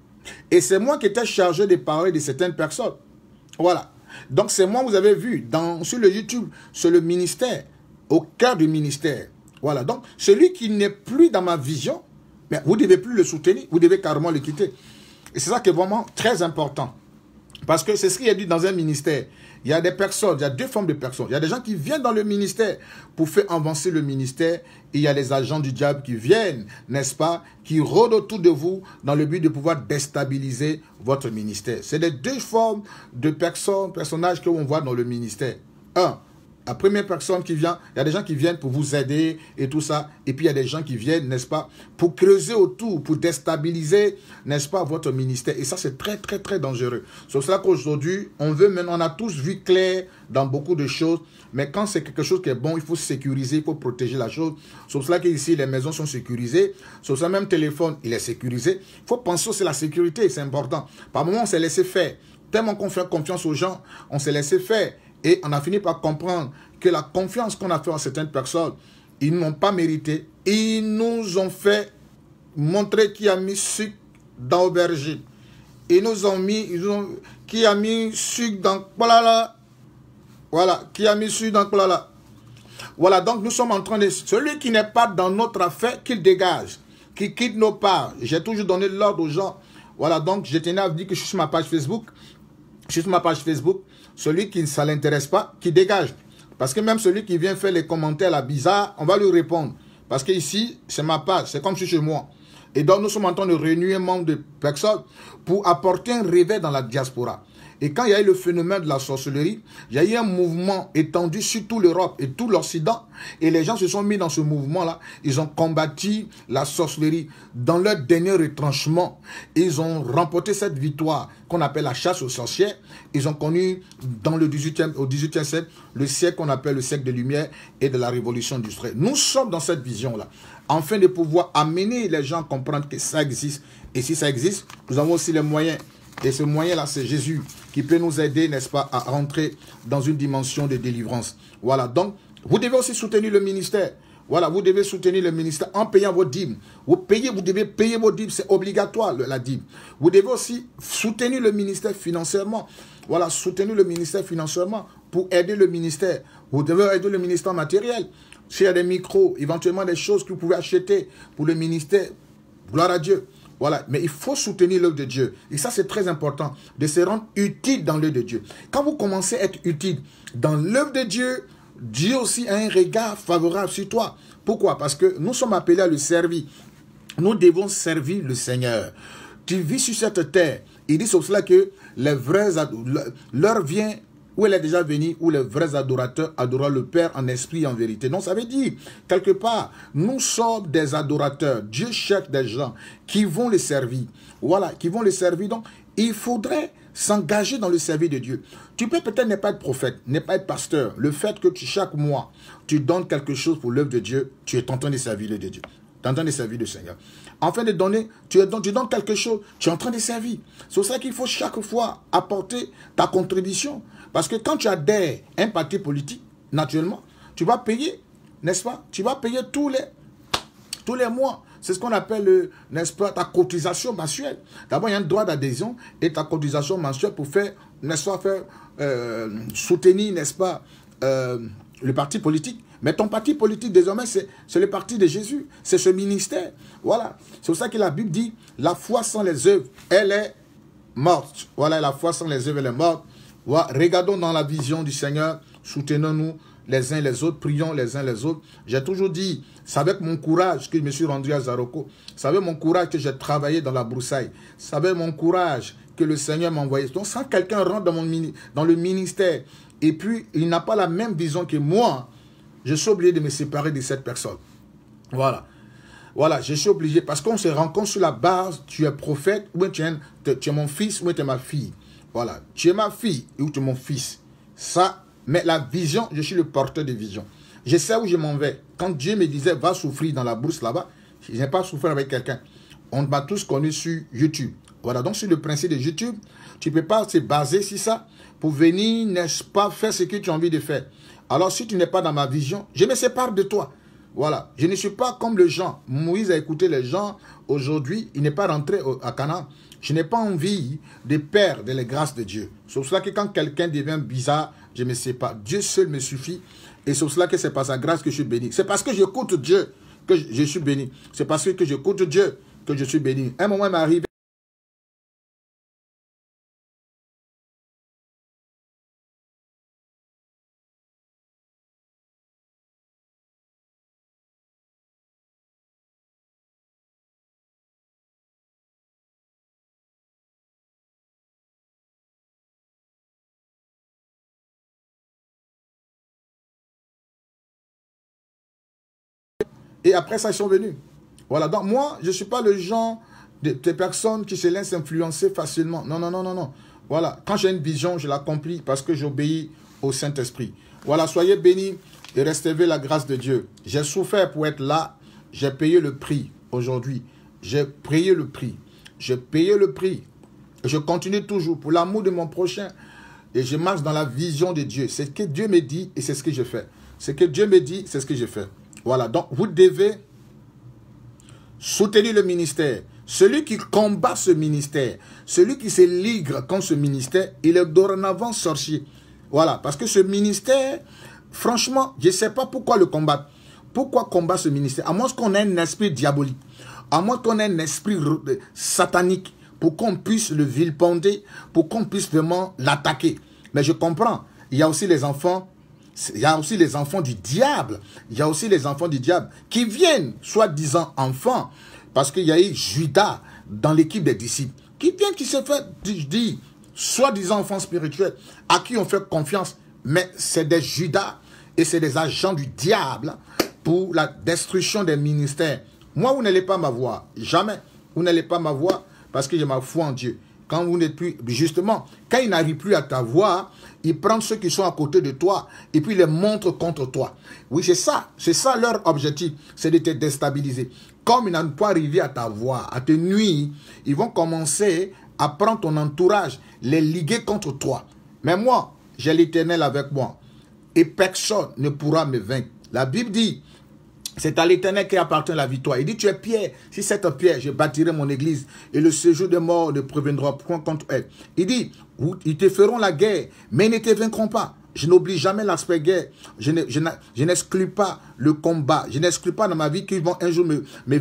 [SPEAKER 1] Et c'est moi qui étais chargé de parler de certaines personnes. Voilà. Donc c'est moi, vous avez vu, dans, sur le YouTube, c'est le ministère, au cœur du ministère. Voilà. Donc celui qui n'est plus dans ma vision, mais vous ne devez plus le soutenir, vous devez carrément le quitter. Et c'est ça qui est vraiment très important. Parce que c'est ce qu'il y a dit dans un ministère. Il y a des personnes, il y a deux formes de personnes. Il y a des gens qui viennent dans le ministère pour faire avancer le ministère. Et il y a les agents du diable qui viennent, n'est-ce pas, qui rôdent autour de vous dans le but de pouvoir déstabiliser votre ministère. C'est les deux formes de personnes, personnages que l'on voit dans le ministère. Un, la première personne qui vient, il y a des gens qui viennent pour vous aider et tout ça. Et puis il y a des gens qui viennent, n'est-ce pas, pour creuser autour, pour déstabiliser, n'est-ce pas, votre ministère. Et ça, c'est très, très, très dangereux. C'est pour cela qu'aujourd'hui, on veut maintenant, on a tous vu clair dans beaucoup de choses. Mais quand c'est quelque chose qui est bon, il faut sécuriser, il faut protéger la chose. C'est pour cela qu'ici, les maisons sont sécurisées. C'est pour ça même téléphone, il est sécurisé. Il faut penser aussi à la sécurité, c'est important. Par moments, on s'est laissé faire. Tellement qu'on fait confiance aux gens, on s'est laissé faire. Et on a fini par comprendre que la confiance qu'on a fait en certaines personnes, ils n'ont pas mérité. Ils nous ont fait montrer qui a mis sucre dans l'aubergine. Ils nous ont mis, ils ont, qui a mis sucre dans voilà, voilà, qui a mis sucre dans voilà. Voilà, donc nous sommes en train de, celui qui n'est pas dans notre affaire, qu'il dégage, qu'il quitte nos parts. J'ai toujours donné l'ordre aux gens. Voilà, donc je tenais à vous dire que je suis sur ma page Facebook. Je suis sur ma page Facebook. Celui qui ne ça l'intéresse pas, qui dégage. Parce que même celui qui vient faire les commentaires là bizarres, on va lui répondre. Parce que ici, c'est ma page, c'est comme si chez moi. Et donc nous sommes en train de réunir un nombre de personnes pour apporter un réveil dans la diaspora. Et quand il y a eu le phénomène de la sorcellerie, il y a eu un mouvement étendu sur toute l'Europe et tout l'Occident. Et les gens se sont mis dans ce mouvement-là. Ils ont combattu la sorcellerie dans leur dernier retranchement. Ils ont remporté cette victoire qu'on appelle la chasse aux sorcières. Ils ont connu dans le dix-huitième, au dix-huitième siècle le siècle qu'on appelle le siècle des Lumières et de la Révolution industrielle. Nous sommes dans cette vision-là, afin de pouvoir amener les gens à comprendre que ça existe. Et si ça existe, nous avons aussi les moyens. Et ce moyen-là, c'est Jésus qui peut nous aider, n'est-ce pas, à rentrer dans une dimension de délivrance. Voilà, donc, vous devez aussi soutenir le ministère. Voilà, vous devez soutenir le ministère en payant vos dîmes. Vous payez, vous devez payer vos dîmes, c'est obligatoire, la dîme. Vous devez aussi soutenir le ministère financièrement. Voilà, soutenir le ministère financièrement pour aider le ministère. Vous devez aider le ministère matériel. S'il y a des micros, éventuellement des choses que vous pouvez acheter pour le ministère, gloire à Dieu. Voilà, mais il faut soutenir l'œuvre de Dieu. Et ça, c'est très important, de se rendre utile dans l'œuvre de Dieu. Quand vous commencez à être utile dans l'œuvre de Dieu, Dieu aussi a un regard favorable sur toi. Pourquoi? Parce que nous sommes appelés à le servir. Nous devons servir le Seigneur. Tu vis sur cette terre. Il dit sur cela que les vrais, l'heure vient où elle est déjà venue, où les vrais adorateurs adorent le Père en esprit et en vérité. Donc ça veut dire, quelque part, nous sommes des adorateurs. Dieu cherche des gens qui vont le servir. Voilà, qui vont le servir. Donc, il faudrait s'engager dans le service de Dieu. Tu peux peut-être ne pas être prophète, ne pas être pasteur. Le fait que tu, chaque mois, tu donnes quelque chose pour l'œuvre de Dieu, tu es en train de servir le de Dieu. Tu es en train de servir le Seigneur. En train de donner, tu, es, tu donnes quelque chose, tu es en train de servir. C'est pour ça qu'il faut chaque fois apporter ta contribution. Parce que quand tu adhères à un parti politique, naturellement, tu vas payer, n'est-ce pas? Tu vas payer tous les, tous les mois. C'est ce qu'on appelle, n'est-ce pas, ta cotisation mensuelle. D'abord, il y a un droit d'adhésion et ta cotisation mensuelle pour faire, n'est-ce pas, faire euh, soutenir, n'est-ce pas, euh, le parti politique. Mais ton parti politique, désormais, c'est le parti de Jésus. C'est ce ministère. Voilà. C'est pour ça que la Bible dit, la foi sans les œuvres, elle est morte. Voilà, la foi sans les œuvres, elle est morte. Voilà. Regardons dans la vision du Seigneur, soutenons-nous les uns les autres, prions les uns les autres. J'ai toujours dit, c'est avec mon courage que je me suis rendu à Zaroko. C'est avec mon courage que j'ai travaillé dans la broussaille. C'est avec mon courage que le Seigneur m'a envoyé. Donc, quand quelqu'un rentre dans, mon, dans le ministère et puis il n'a pas la même vision que moi, je suis obligé de me séparer de cette personne. Voilà. Voilà, je suis obligé, parce qu'on se rencontre sur la base, tu es prophète, ou tu es, tu es mon fils, ou tu es ma fille. Voilà, tu es ma fille, ou tu es mon fils. Ça, mais la vision, je suis le porteur de vision. Je sais où je m'en vais. Quand Dieu me disait, va souffrir dans la bourse là-bas, je n'ai pas souffert avec quelqu'un. On m'a tous connu sur YouTube. Voilà, donc sur le principe de YouTube, tu ne peux pas se baser sur ça pour venir, n'est-ce pas, faire ce que tu as envie de faire. Alors, si tu n'es pas dans ma vision, je me sépare de toi. Voilà, je ne suis pas comme les gens. Moïse a écouté les gens. Aujourd'hui, il n'est pas rentré à Canaan. Je n'ai pas envie de perdre les grâces de Dieu. C'est pour cela que quand quelqu'un devient bizarre, je me sépare. Dieu seul me suffit. Et c'est pour cela que c'est par sa grâce que je suis béni. C'est parce que j'écoute Dieu que je suis béni. C'est parce que j'écoute Dieu que je suis béni. Un moment m'arrive. Et après ça, ils sont venus. Voilà, donc moi, je ne suis pas le genre de, de personnes qui se laissent influencer facilement. Non, non, non, non, non. Voilà, quand j'ai une vision, je l'accomplis parce que j'obéis au Saint-Esprit. Voilà, soyez bénis et recevez la grâce de Dieu. J'ai souffert pour être là. J'ai payé le prix aujourd'hui. J'ai payé le prix. J'ai payé le prix. Et je continue toujours pour l'amour de mon prochain. Et je marche dans la vision de Dieu. C'est ce que Dieu me dit et c'est ce que je fais. Ce que Dieu me dit, c'est ce que je fais. Voilà, donc vous devez soutenir le ministère. Celui qui combat ce ministère, celui qui se ligre contre ce ministère, il est dorénavant sorcier. Voilà, parce que ce ministère, franchement, je ne sais pas pourquoi le combattre. Pourquoi combattre ce ministère? À moins qu'on ait un esprit diabolique, à moins qu'on ait un esprit satanique, pour qu'on puisse le vilipender, pour qu'on puisse vraiment l'attaquer. Mais je comprends, il y a aussi les enfants. Il y a aussi les enfants du diable. Il y a aussi les enfants du diable qui viennent, soi-disant enfants, parce qu'il y a eu Judas dans l'équipe des disciples, qui viennent, qui se fait dire, soi-disant enfants spirituels, à qui on fait confiance, mais c'est des Judas et c'est des agents du diable pour la destruction des ministères. Moi, vous n'allez pas m'avoir, jamais. Vous n'allez pas m'avoir parce que j'ai ma foi en Dieu. Quand vous n'êtes plus, justement, quand il n'arrive plus à t'avoir, il prend ceux qui sont à côté de toi et puis les montre contre toi. Oui, c'est ça. C'est ça leur objectif. C'est de te déstabiliser. Comme ils n'ont pas arrivé à t'avoir, à te nuire, ils vont commencer à prendre ton entourage, les liguer contre toi. Mais moi, j'ai l'Éternel avec moi. Et personne ne pourra me vaincre. La Bible dit, c'est à l'Éternel qui appartient la victoire. Il dit, tu es pierre. Si cette pierre, je bâtirai mon église. Et le séjour des morts ne préviendra point contre elle. Il dit, ils te feront la guerre, mais ils ne te vaincront pas. Je n'oublie jamais l'aspect guerre. Je n'exclus pas le combat. Je n'exclus pas dans ma vie qu'ils vont un jour me, me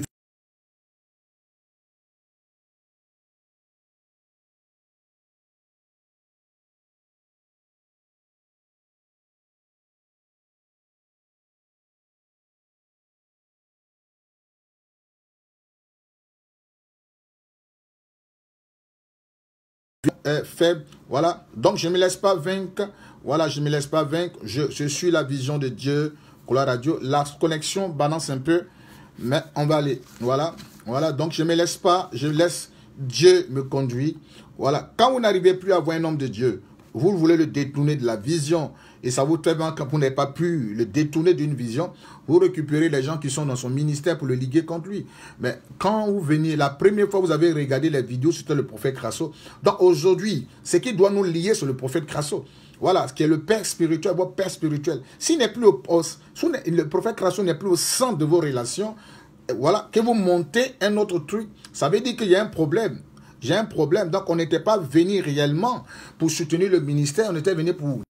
[SPEAKER 1] est faible. Voilà. Donc, je ne me laisse pas vaincre. Voilà, je ne me laisse pas vaincre. Je, je suis la vision de Dieu. Gloire à Dieu. La connexion balance un peu. Mais on va aller. Voilà. Voilà. Donc, je ne me laisse pas. Je laisse Dieu me conduire. Voilà. Quand vous n'arrivez plus à voir un homme de Dieu, vous voulez le détourner de la vision. Et ça vous très bien quand vous n'avez pas pu le détourner d'une vision. Vous récupérez les gens qui sont dans son ministère pour le liguer contre lui. Mais quand vous venez, la première fois vous avez regardé les vidéos, c'était le prophète Crasso. Donc aujourd'hui, ce qui doit nous lier sur le prophète Crasso. Voilà, ce qui est le père spirituel, votre père spirituel. S'il n'est plus au, au, le prophète Crasso n'est plus au centre de vos relations, voilà, que vous montez un autre truc, ça veut dire qu'il y a un problème. J'ai un problème. Donc on n'était pas venu réellement pour soutenir le ministère, on était venu pour...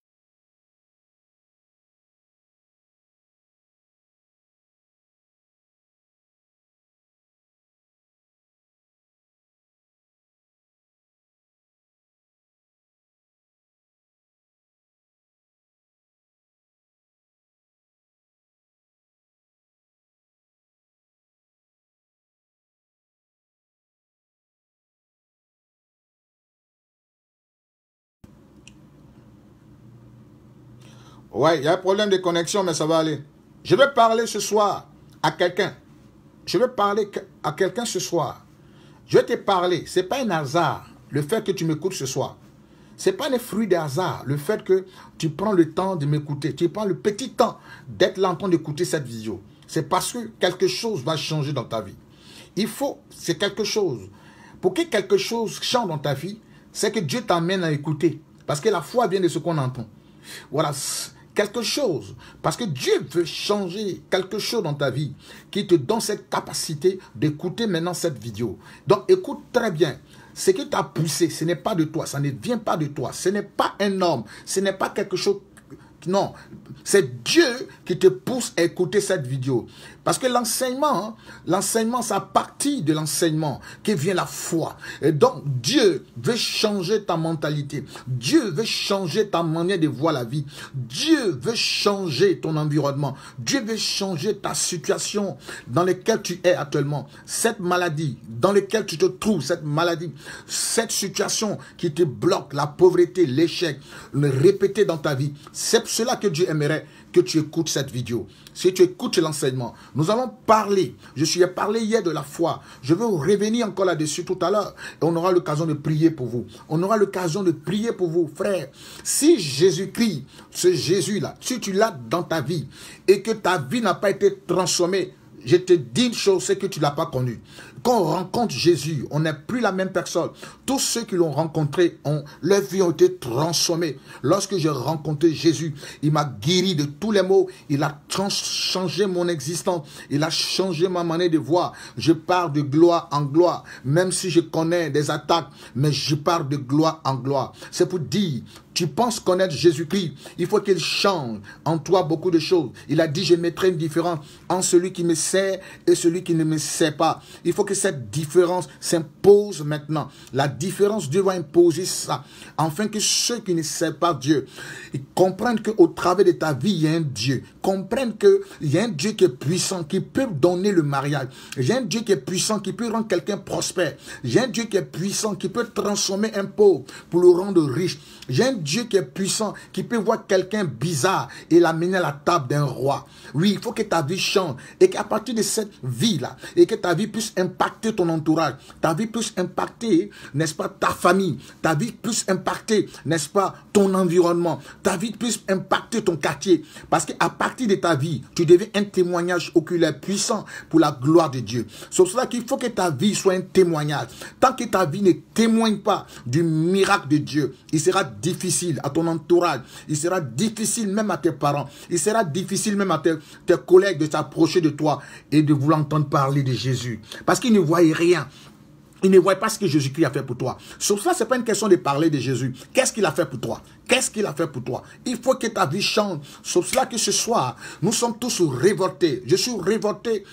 [SPEAKER 1] Ouais, il y a un problème de connexion, mais ça va aller. Je vais parler ce soir à quelqu'un. Je vais parler à quelqu'un ce soir. Je vais te parler. Ce n'est pas un hasard, le fait que tu m'écoutes ce soir. Ce n'est pas le fruit des hasards, le fait que tu prends le temps de m'écouter. Tu prends le petit temps d'être là en train d'écouter cette vidéo. C'est parce que quelque chose va changer dans ta vie. Il faut, c'est quelque chose. Pour que quelque chose change dans ta vie, c'est que Dieu t'amène à écouter. Parce que la foi vient de ce qu'on entend. Voilà, quelque chose. Parce que Dieu veut changer quelque chose dans ta vie qui te donne cette capacité d'écouter maintenant cette vidéo. Donc écoute très bien. Ce qui t'a poussé, ce n'est pas de toi, ça ne vient pas de toi. Ce n'est pas un homme, ce n'est pas quelque chose... Non, c'est Dieu qui te pousse à écouter cette vidéo. Parce que l'enseignement, l'enseignement, c'est à partir de l'enseignement que vient la foi. Et donc, Dieu veut changer ta mentalité. Dieu veut changer ta manière de voir la vie. Dieu veut changer ton environnement. Dieu veut changer ta situation dans laquelle tu es actuellement. Cette maladie dans laquelle tu te trouves, cette maladie, cette situation qui te bloque, la pauvreté, l'échec, le répéter dans ta vie. C'est cela que Dieu aimerait que tu écoutes cette vidéo. Si tu écoutes l'enseignement, nous allons parler. Je suis parlé hier de la foi. Je veux revenir encore là-dessus tout à l'heure. Et on aura l'occasion de prier pour vous. On aura l'occasion de prier pour vous, frères. Si Jésus-Christ, ce Jésus-là, si tu l'as dans ta vie et que ta vie n'a pas été transformée, je te dis une chose, c'est que tu ne l'as pas connu. Quand on rencontre Jésus, on n'est plus la même personne. Tous ceux qui l'ont rencontré, ont, leur vie ont été transformées. Lorsque j'ai rencontré Jésus, il m'a guéri de tous les maux. Il a changé mon existence. Il a changé ma manière de voir. Je pars de gloire en gloire. Même si je connais des attaques, mais je pars de gloire en gloire. C'est pour dire, tu penses connaître Jésus-Christ, il faut qu'il change en toi beaucoup de choses. Il a dit, je mettrai une différence entre celui qui me sert et celui qui ne me sert pas. Il faut que cette différence s'impose maintenant. La différence, Dieu va imposer ça, afin que ceux qui ne servent pas Dieu ils comprennent qu'au travers de ta vie, il y a un Dieu. Comprennent qu'il y a un Dieu qui est puissant, qui peut donner le mariage. Il y a un Dieu qui est puissant, qui peut rendre quelqu'un prospère. Il y a un Dieu qui est puissant, qui peut transformer un pauvre pour le rendre riche. Il y a un Dieu qui est puissant, qui peut voir quelqu'un bizarre et l'amener à la table d'un roi. Oui, il faut que ta vie change et qu'à partir de cette vie-là, et que ta vie puisse impacter ton entourage, ta vie puisse impacter, n'est-ce pas, ta famille, ta vie puisse impacter, n'est-ce pas, ton environnement, ta vie puisse impacter ton quartier. Parce qu'à partir de ta vie, tu deviens un témoignage oculaire puissant pour la gloire de Dieu. C'est pour cela qu'il faut que ta vie soit un témoignage. Tant que ta vie ne témoigne pas du miracle de Dieu, il sera difficile à ton entourage, il sera difficile même à tes parents, il sera difficile même à tes, tes collègues de s'approcher de toi et de vouloir entendre parler de Jésus. Parce qu'ils ne voient rien. Ils ne voient pas ce que Jésus-Christ a fait pour toi. Sur ça, ce n'est pas une question de parler de Jésus. Qu'est-ce qu'il a fait pour toi? Qu'est-ce qu'il a fait pour toi? Il faut que ta vie change. Sur cela que ce soir, nous sommes tous révoltés. Je suis révolté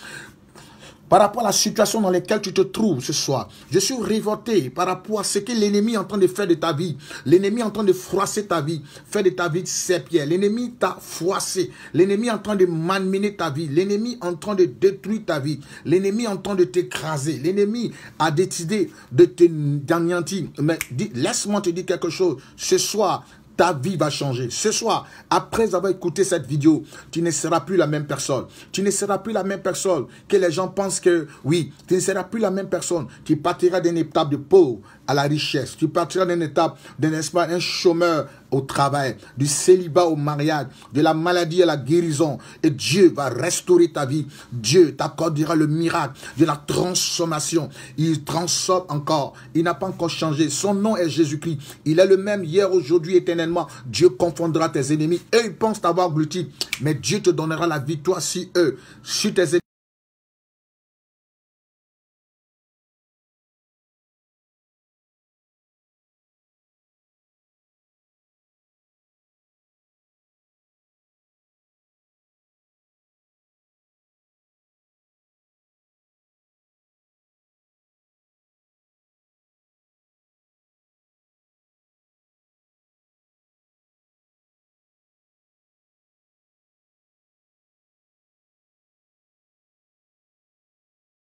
[SPEAKER 1] par rapport à la situation dans laquelle tu te trouves ce soir. Je suis révolté par rapport à ce que l'ennemi est en train de faire de ta vie. L'ennemi est en train de froisser ta vie, faire de ta vie ses pierres. L'ennemi t'a froissé. L'ennemi est en train de malmener ta vie. L'ennemi est en train de détruire ta vie. L'ennemi est en train de t'écraser. L'ennemi a décidé de t'anéantir. Mais laisse-moi te dire quelque chose. Ce soir, ta vie va changer. Ce soir, après avoir écouté cette vidéo, tu ne seras plus la même personne. Tu ne seras plus la même personne que les gens pensent que, oui, tu ne seras plus la même personne. Tu partiras d'une étape de pauvre à la richesse. Tu partiras d'une étape d'un espoir, un chômeur au travail, du célibat au mariage, de la maladie à la guérison. Et Dieu va restaurer ta vie. Dieu t'accordera le miracle de la transformation. Il transforme encore. Il n'a pas encore changé. Son nom est Jésus-Christ. Il est le même hier, aujourd'hui, éternellement. Dieu confondra tes ennemis. Eux, ils pensent t'avoir englouti. Mais Dieu te donnera la victoire sur eux, sur tes ennemis.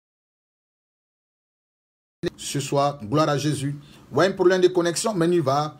[SPEAKER 1] Ce soir, gloire à Jésus. Vous voyez un problème de connexion, mais il va.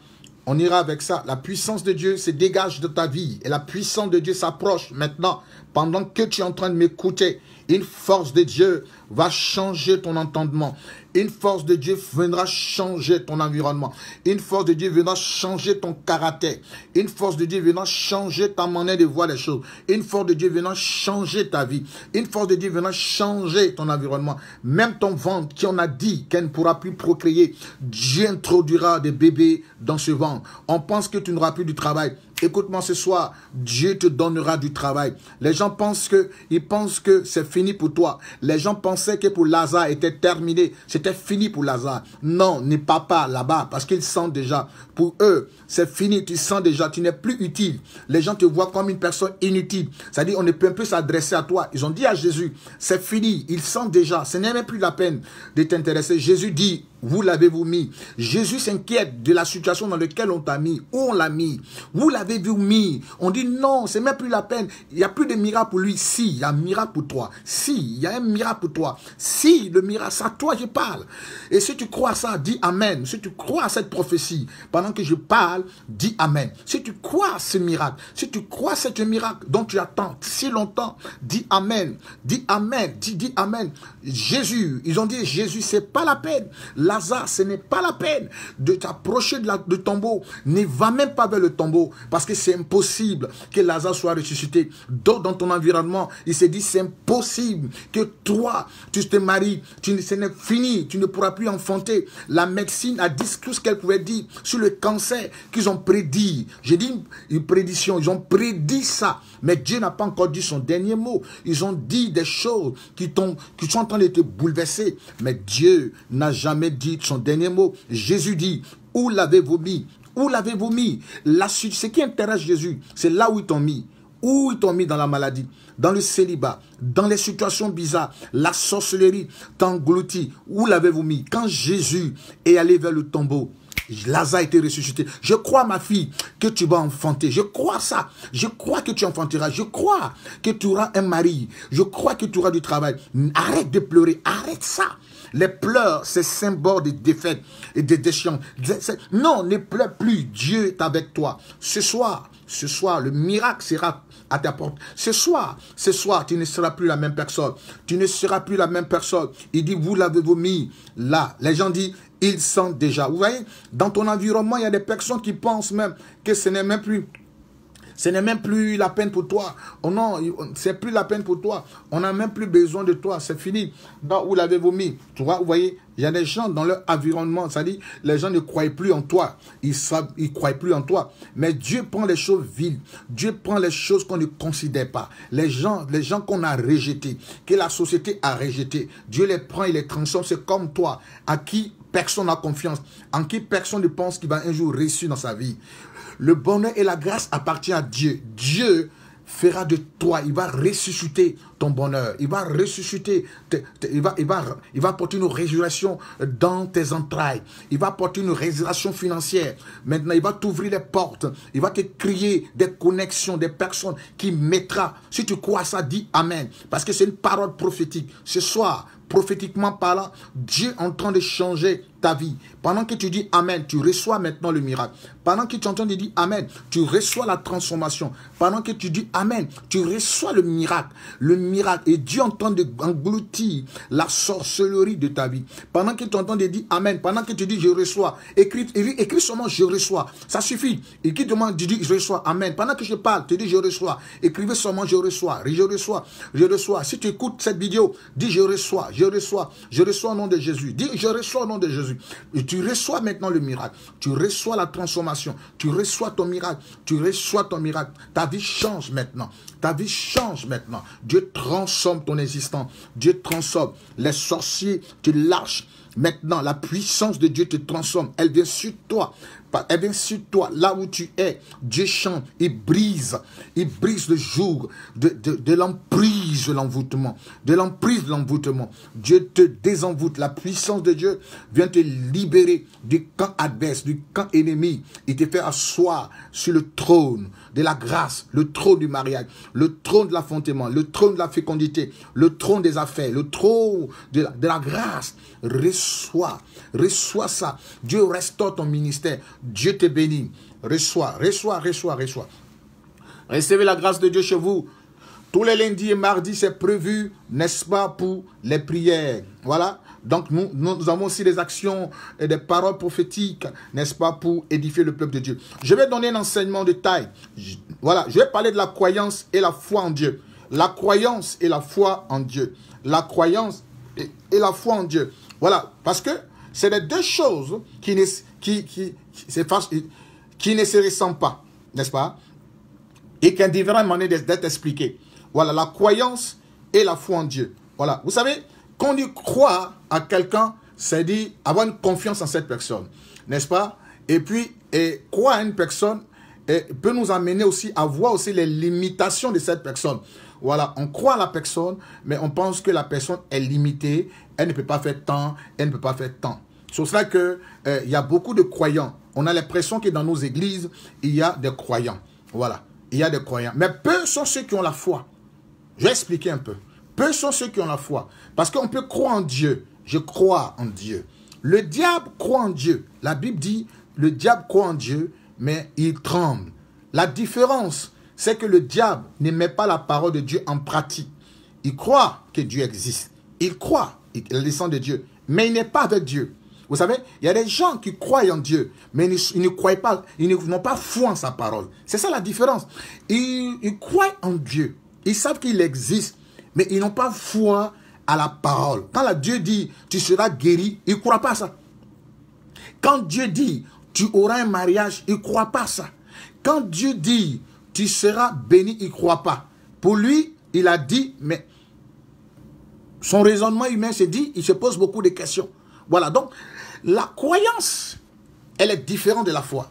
[SPEAKER 1] On ira avec ça. La puissance de Dieu se dégage de ta vie. Et la puissance de Dieu s'approche maintenant. Pendant que tu es en train de m'écouter, une force de Dieu va changer ton entendement. Une force de Dieu viendra changer ton environnement. Une force de Dieu viendra changer ton caractère. Une force de Dieu viendra changer ta manière de voir les choses. Une force de Dieu viendra changer ta vie. Une force de Dieu viendra changer ton environnement. Même ton ventre qui en a dit qu'elle ne pourra plus procréer, Dieu introduira des bébés dans ce ventre. On pense que tu n'auras plus du travail. Écoute-moi ce soir, Dieu te donnera du travail. Les gens pensent que, ils pensent que c'est fini pour toi. Les gens pensaient que pour Lazare était terminé. C'était fini pour Lazare. Non, n'est pas pas là-bas parce qu'ils sentent déjà. Pour eux, c'est fini. Tu sens déjà, tu n'es plus utile. Les gens te voient comme une personne inutile. C'est-à-dire, on ne peut plus s'adresser à toi. Ils ont dit à Jésus, c'est fini. Ils sentent déjà. Ce n'est même plus la peine de t'intéresser. Jésus dit, vous l'avez-vous mis? Jésus s'inquiète de la situation dans laquelle on t'a mis. Où on l'a mis? Vous l'avez-vous mis? On dit non, c'est même plus la peine. Il n'y a plus de miracle pour lui. Si, il y a un miracle pour toi. Si, il y a un miracle pour toi. Si, le miracle, c'est à toi je parle. Et si tu crois à ça, dis Amen. Si tu crois à cette prophétie, pendant que je parle, dis Amen. Si tu crois à ce miracle, si tu crois à ce miracle dont tu attends si longtemps, dis Amen. Dis Amen. Dis, dis Amen. Jésus, ils ont dit Jésus, c'est pas la peine. Lazare, ce n'est pas la peine de t'approcher de la, du tombeau. Ne va même pas vers le tombeau parce que c'est impossible que Lazare soit ressuscité. D'autres dans ton environnement, il s'est dit c'est impossible que toi, tu te maries, tu, ce n'est fini, tu ne pourras plus enfanter. La médecine a dit tout ce qu'elle pouvait dire sur le cancer qu'ils ont prédit. J'ai dit une prédiction, ils ont prédit ça. Mais Dieu n'a pas encore dit son dernier mot. Ils ont dit des choses qui, qui sont en train de te bouleverser. Mais Dieu n'a jamais dit son dernier mot. Jésus dit, où l'avez-vous mis? Où l'avez-vous mis? La, ce qui intéresse Jésus, c'est là où ils t'ont mis. Où ils t'ont mis dans la maladie, dans le célibat, dans les situations bizarres, la sorcellerie t'engloutit. Où l'avez-vous mis? Quand Jésus est allé vers le tombeau, Lazare a été ressuscité. Je crois, ma fille, que tu vas enfanter. Je crois ça. Je crois que tu enfanteras. Je crois que tu auras un mari. Je crois que tu auras du travail. Arrête de pleurer. Arrête ça. Les pleurs, c'est symbole de défaite et de déchéance. Non, ne pleure plus. Dieu est avec toi. Ce soir, ce soir, le miracle sera à ta porte. Ce soir, ce soir, tu ne seras plus la même personne. Tu ne seras plus la même personne. Il dit, vous l'avez-vous mis là. Les gens disent, ils sentent déjà. Vous voyez, dans ton environnement, il y a des personnes qui pensent même que ce n'est même plus... Ce n'est même plus la peine pour toi. Oh non, c'est plus la peine pour toi. On n'a même plus besoin de toi. C'est fini. Dans où l'avez-vous mis? Tu vois, vous voyez, il y a des gens dans leur environnement. C'est-à-dire, les gens ne croient plus en toi. Ils savent, ils croient plus en toi. Mais Dieu prend les choses viles. Dieu prend les choses qu'on ne considère pas. Les gens, les gens qu'on a rejetés, que la société a rejetés. Dieu les prend et les transforme. C'est comme toi, à qui personne n'a confiance, en qui personne ne pense qu'il va un jour réussir dans sa vie. Le bonheur et la grâce appartiennent à Dieu. Dieu fera de toi, il va ressusciter ton bonheur, il va ressusciter, te, te, il, va, il, va, il va apporter une résurrection dans tes entrailles, il va apporter une résurrection financière. Maintenant, il va t'ouvrir les portes, il va te créer des connexions, des personnes qui mettra. Si tu crois à ça, dis Amen, parce que c'est une parole prophétique. Ce soir, prophétiquement parlant, Dieu est en train de changer ta vie. Pendant que tu dis Amen, tu reçois maintenant le miracle. Pendant que tu es en train de dire Amen, tu reçois la transformation. Pendant que tu dis Amen, tu reçois le miracle. Le miracle. Et Dieu est en train d'engloutir la sorcellerie de ta vie. Pendant que tu es en train de dire Amen, pendant que tu dis je reçois, écris, écris seulement je reçois. Ça suffit. Et qui demande, tu dis je reçois. Amen. Pendant que je parle, tu dis je reçois. Écrivez seulement je reçois. Je reçois. Je reçois. Si tu écoutes cette vidéo, dis je reçois. Je reçois. Je reçois au nom de Jésus. Dis je reçois au nom de Jésus. Et tu reçois maintenant le miracle. Tu reçois la transformation. Tu reçois ton miracle. Tu reçois ton miracle. Ta vie change maintenant. Ta vie change maintenant. Dieu transforme ton existence. Dieu transforme. Les sorciers te lâchent. Maintenant, la puissance de Dieu te transforme. Elle vient sur toi. Elle vient sur toi, là où tu es. Dieu chante, il brise. Il brise le jour de, de, de l'emprise de l'envoûtement. De l'emprise de l'envoûtement. Dieu te désenvoûte. La puissance de Dieu vient te libérer du camp adverse, du camp ennemi. Il te fait asseoir sur le trône de la grâce, le trône du mariage, le trône de l'enfantement, le trône de la fécondité, le trône des affaires, le trône de la, de la grâce. Reçois reçois, reçois ça. Dieu restaure ton ministère. Dieu te bénit. Reçois, reçois, reçois, reçois. Recevez la grâce de Dieu chez vous. Tous les lundis et mardis, c'est prévu, n'est-ce pas, pour les prières. Voilà. Donc, nous, nous avons aussi des actions et des paroles prophétiques, n'est-ce pas, pour édifier le peuple de Dieu. Je vais donner un enseignement de taille. Je, voilà. Je vais parler de la croyance et la foi en Dieu. La croyance et la foi en Dieu. La croyance et, et la foi en Dieu. Voilà. Parce que c'est les deux choses qui ne, qui, qui, qui, qui ne se ressemblent pas, n'est-ce pas, et qui ont différentes manières d'être expliquées. Voilà, la croyance et la foi en Dieu. Voilà, vous savez, quand on dit croire à quelqu'un, c'est dire avoir une confiance en cette personne, n'est-ce pas? Et puis, et croire à une personne et peut nous amener aussi à voir aussi les limitations de cette personne. Voilà, on croit à la personne, mais on pense que la personne est limitée, elle ne peut pas faire tant, elle ne peut pas faire tant. C'est pour cela qu'il euh, y a beaucoup de croyants. On a l'impression que dans nos églises, il y a des croyants. Voilà, il y a des croyants. Mais peu sont ceux qui ont la foi. Je vais expliquer un peu. Peu sont ceux qui ont la foi. Parce qu'on peut croire en Dieu. Je crois en Dieu. Le diable croit en Dieu. La Bible dit, le diable croit en Dieu, mais il tremble. La différence, c'est que le diable ne met pas la parole de Dieu en pratique. Il croit que Dieu existe. Il croit qu'il est le sang de Dieu. Mais il n'est pas avec Dieu. Vous savez, il y a des gens qui croient en Dieu, mais ils, ils ne croient pas, ils n'ont pas foi en sa parole. C'est ça la différence. Ils, ils croient en Dieu. Ils savent qu'il existe, mais ils n'ont pas foi à la parole. Quand la Dieu dit, tu seras guéri, ils ne croient pas à ça. Quand Dieu dit, tu auras un mariage, ils ne croient pas à ça. Quand Dieu dit, tu seras béni, ils ne croient pas. Pour lui, il a dit, mais son raisonnement humain se dit, il se pose beaucoup de questions. Voilà, donc, la croyance, elle est différente de la foi.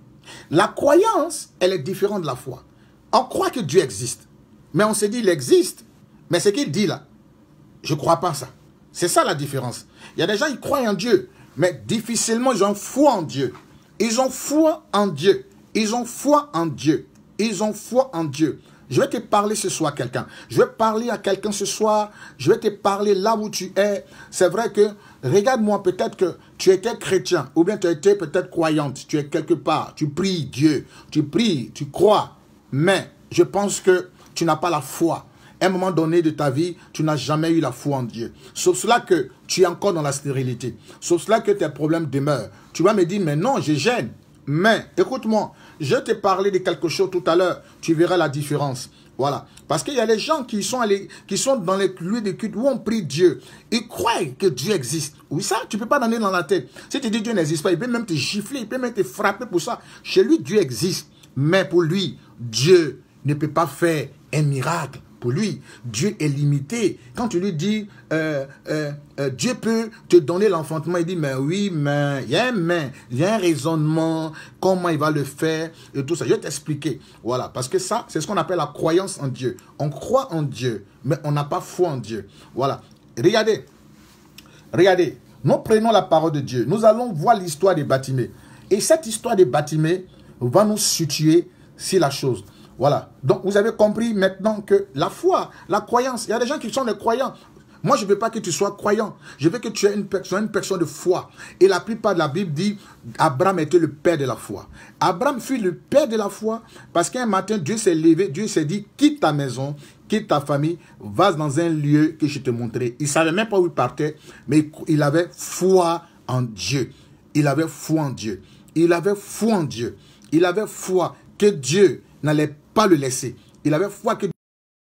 [SPEAKER 1] La croyance, elle est différente de la foi. On croit que Dieu existe. Mais on se dit, il existe. Mais ce qu'il dit là, je ne crois pas ça. C'est ça la différence. Il y a des gens, ils croient en Dieu. Mais difficilement, ils ont foi en Dieu. Ils ont foi en Dieu. Ils ont foi en Dieu. Ils ont foi en Dieu. Je vais te parler ce soir à quelqu'un. Je vais parler à quelqu'un ce soir. Je vais te parler là où tu es. C'est vrai que, regarde-moi, peut-être que tu étais chrétien. Ou bien tu étais peut-être croyante. Tu es quelque part. Tu pries Dieu. Tu pries, tu crois. Mais je pense que tu n'as pas la foi. À un moment donné de ta vie, tu n'as jamais eu la foi en Dieu. Sauf cela que tu es encore dans la stérilité. Sauf cela que tes problèmes demeurent. Tu vas me dire, mais non, je gêne. Mais, écoute-moi, je t'ai parlé de quelque chose tout à l'heure. Tu verras la différence. Voilà. Parce qu'il y a des gens qui sont, allés, qui sont dans les lieux de culte où on prie Dieu. Ils croient que Dieu existe. Oui, ça, tu ne peux pas donner dans la tête. Si tu dis Dieu n'existe pas, il peut même te gifler, il peut même te frapper pour ça. Chez lui, Dieu existe. Mais pour lui, Dieu ne peut pas faire un miracle. Pour lui, Dieu est limité. Quand tu lui dis, euh, euh, euh, Dieu peut te donner l'enfantement, il dit, mais oui, mais il y a un mais, il y a un raisonnement, comment il va le faire, et tout ça. Je vais t'expliquer. Voilà, parce que ça, c'est ce qu'on appelle la croyance en Dieu. On croit en Dieu, mais on n'a pas foi en Dieu. Voilà. Regardez, regardez, nous prenons la parole de Dieu. Nous allons voir l'histoire de Bartimée. Et cette histoire de Bartimée va nous situer sur la chose. Voilà. Donc, vous avez compris maintenant que la foi, la croyance, il y a des gens qui sont des croyants. Moi, je ne veux pas que tu sois croyant. Je veux que tu aies une personne, une personne de foi. Et la plupart de la Bible dit, Abraham était le père de la foi. Abraham fut le père de la foi parce qu'un matin, Dieu s'est levé, Dieu s'est dit, quitte ta maison, quitte ta famille, va dans un lieu que je te montrerai. Il ne savait même pas où il partait, mais il avait foi en Dieu. Il avait foi en Dieu. Il avait foi en Dieu. Il avait foi que Dieu n'allait pas le laisser. Il avait foi que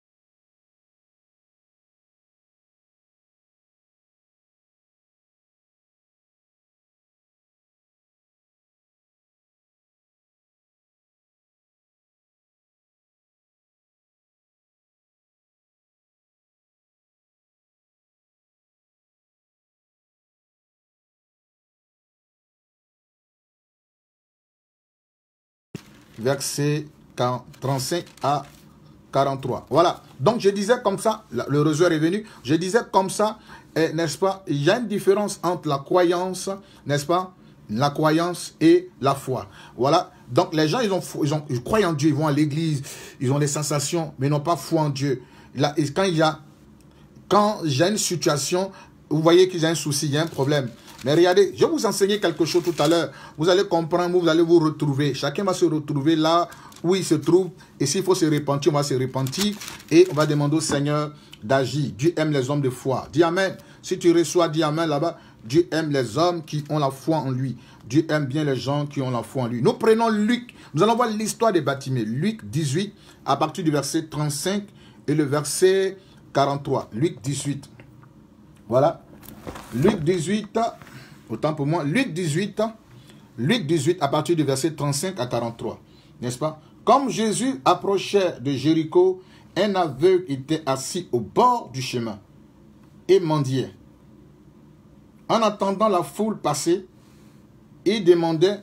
[SPEAKER 1] verset trente-cinq à quarante-trois. Voilà. Donc, je disais comme ça, le réseau est revenu, je disais comme ça, eh, n'est-ce pas, il y a une différence entre la croyance, n'est-ce pas, la croyance et la foi. Voilà. Donc, les gens, ils, ont, ils, ont, ils croient en Dieu, ils vont à l'église, ils ont des sensations, mais ils n'ont pas foi en Dieu. Là, et quand il y a, quand il y a une situation, vous voyez qu'il y a un souci, il y a un problème. Mais regardez, je vais vous enseigner quelque chose tout à l'heure. Vous allez comprendre, vous allez vous retrouver. Chacun va se retrouver là où il se trouve. Et s'il faut se repentir, on va se repentir. Et on va demander au Seigneur d'agir. Dieu aime les hommes de foi. Dis Amen. Si tu reçois, dis Amen là-bas. Dieu aime les hommes qui ont la foi en lui. Dieu aime bien les gens qui ont la foi en lui. Nous prenons Luc. Nous allons voir l'histoire de Bartimée. Luc dix-huit, à partir du verset trente-cinq et le verset quarante-trois. Luc dix-huit. Voilà. Luc dix-huit, autant pour moi. Luc dix-huit, Luc dix-huit, à partir du verset trente-cinq à quarante-trois. N'est-ce pas? Comme Jésus approchait de Jéricho, un aveugle était assis au bord du chemin et mendiait. En attendant la foule passer, il demandait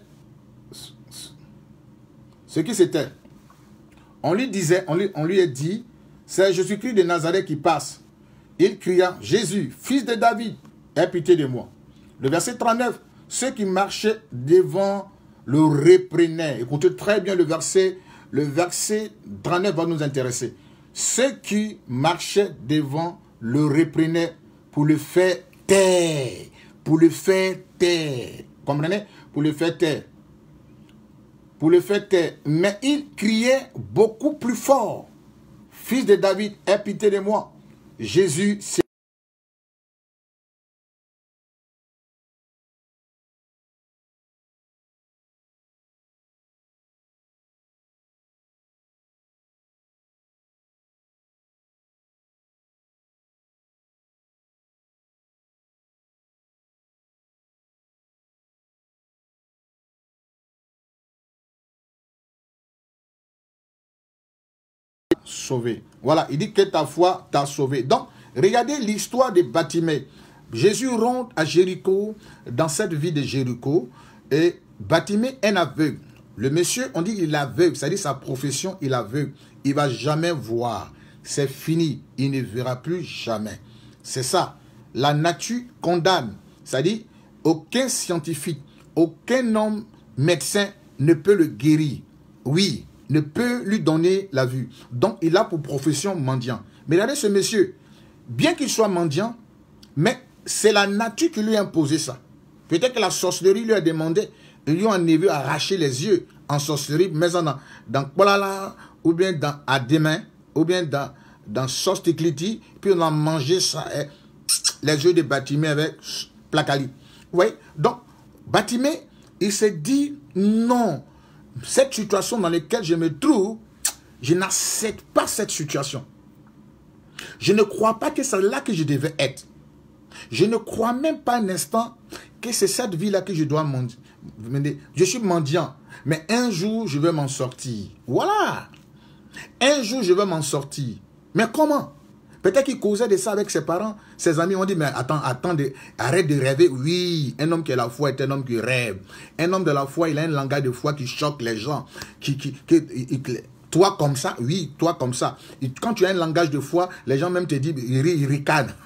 [SPEAKER 1] ce qui c'était. On lui disait, on lui, on lui a dit, c'est Jésus-Christ de Nazareth qui passe. Il cria, Jésus, fils de David, aie pitié de moi. Le verset trente-neuf, ceux qui marchaient devant le reprenaient. Écoutez très bien le verset, le verset trente-neuf va nous intéresser. Ceux qui marchaient devant le reprenaient pour le faire taire. Pour le faire taire. Comprenez? Pour le faire taire. Pour le faire taire. Mais il criait beaucoup plus fort. Fils de David, aie pitié de moi. Jésus s'est sauvé. Voilà, il dit que ta foi t'a sauvé. Donc, regardez l'histoire de Bartimée. Jésus rentre à Jéricho, dans cette ville de Jéricho, et Bartimée est un aveugle. Le monsieur, on dit il est aveugle, c'est-à-dire sa profession, il est aveugle. Il ne va jamais voir. C'est fini, il ne verra plus jamais. C'est ça. La nature condamne. C'est-à-dire, aucun scientifique, aucun homme médecin ne peut le guérir. Oui, ne peut lui donner la vue. Donc, il a pour profession mendiant. Mais regardez ce monsieur, bien qu'il soit mendiant, mais c'est la nature qui lui a imposé ça. Peut-être que la sorcellerie lui a demandé, ils lui ont enlevé, arraché les yeux en sorcellerie, mais dans, dans Kolala, ou bien dans Ademain, ou bien dans, dans Sostikliti, puis on a mangé ça, eh, les yeux de Bartimée avec Placali. Vous voyez? Donc, Bartimée, il s'est dit, non, cette situation dans laquelle je me trouve, je n'accepte pas cette situation. Je ne crois pas que c'est là que je devais être. Je ne crois même pas un instant que c'est cette vie-là que je dois mendier. Je suis mendiant, mais un jour, je vais m'en sortir. Voilà. Un jour, je vais m'en sortir. Mais comment? Peut-être qu'il causait de ça avec ses parents. Ses amis ont dit, mais attends, attends, de, arrête de rêver. Oui, un homme qui a la foi est un homme qui rêve. Un homme de la foi, il a un langage de foi qui choque les gens. Qui, qui, qui, qui, qui, toi comme ça, oui, toi comme ça. Et quand tu as un langage de foi, les gens même te disent, ils, ils ricanent.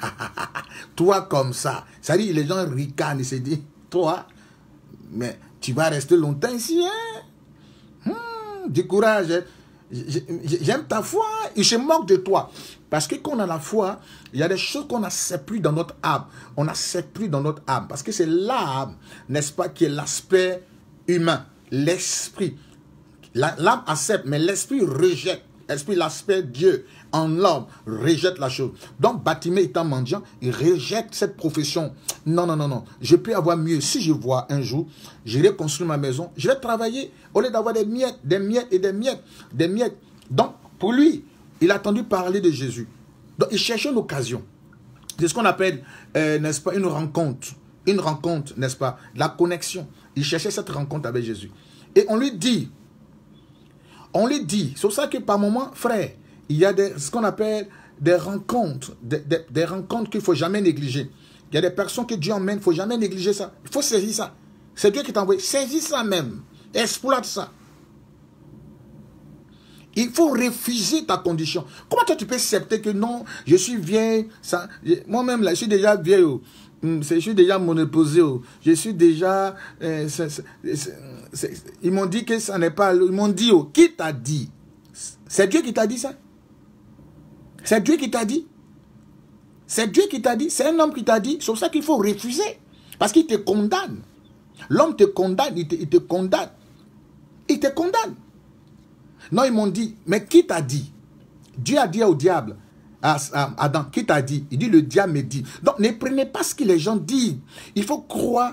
[SPEAKER 1] Toi comme ça. Ça dit, les gens ricanent. Ils se disent, toi, mais tu vas rester longtemps ici. Hein? Hmm, du courage. Hein? J'aime ta foi. Ils se moquent de toi. Parce que quand on a la foi, il y a des choses qu'on n'accepte plus dans notre âme. On n'accepte plus dans notre âme. Parce que c'est l'âme, n'est-ce pas, qui est l'aspect humain. L'esprit. L'âme accepte, mais l'esprit rejette. L'esprit, l'aspect Dieu en l'homme, rejette la chose. Donc, Bartimée étant mendiant, il rejette cette profession. Non, non, non, non. Je peux avoir mieux. Si je vois un jour, j'irai construire ma maison, je vais travailler au lieu d'avoir des miettes, des miettes et des miettes, des miettes. Donc, pour lui, il a entendu parler de Jésus. Donc, il cherchait une occasion. C'est ce qu'on appelle, euh, n'est-ce pas, une rencontre. Une rencontre, n'est-ce pas, la connexion. Il cherchait cette rencontre avec Jésus. Et on lui dit, on lui dit, c'est pour ça que par moment, frère, il y a des, ce qu'on appelle des rencontres, des, des, des rencontres qu'il ne faut jamais négliger. Il y a des personnes que Dieu emmène, il ne faut jamais négliger ça. Il faut saisir ça. C'est Dieu qui t'a envoyé. Saisis ça même. Exploite ça. Il faut refuser ta condition. Comment toi tu peux accepter que non, je suis vieille, moi-même là, je suis déjà vieille, oh. Je suis déjà monoposé, oh. Je suis déjà... Euh, c'est, c'est, c'est, c'est, ils m'ont dit que ça n'est pas... Ils m'ont dit, oh, qui t'a dit? C'est Dieu qui t'a dit ça? C'est Dieu qui t'a dit? C'est Dieu qui t'a dit, c'est un homme qui t'a dit, c'est pour ça qu'il faut refuser. Parce qu'il te condamne. L'homme te condamne, il te, il te condamne. Il te condamne. Non, ils m'ont dit, mais qui t'a dit? Dieu a dit au diable, à, à Adam, qui t'a dit? Il dit, le diable me dit. Donc, ne prenez pas ce que les gens disent. Il faut croire,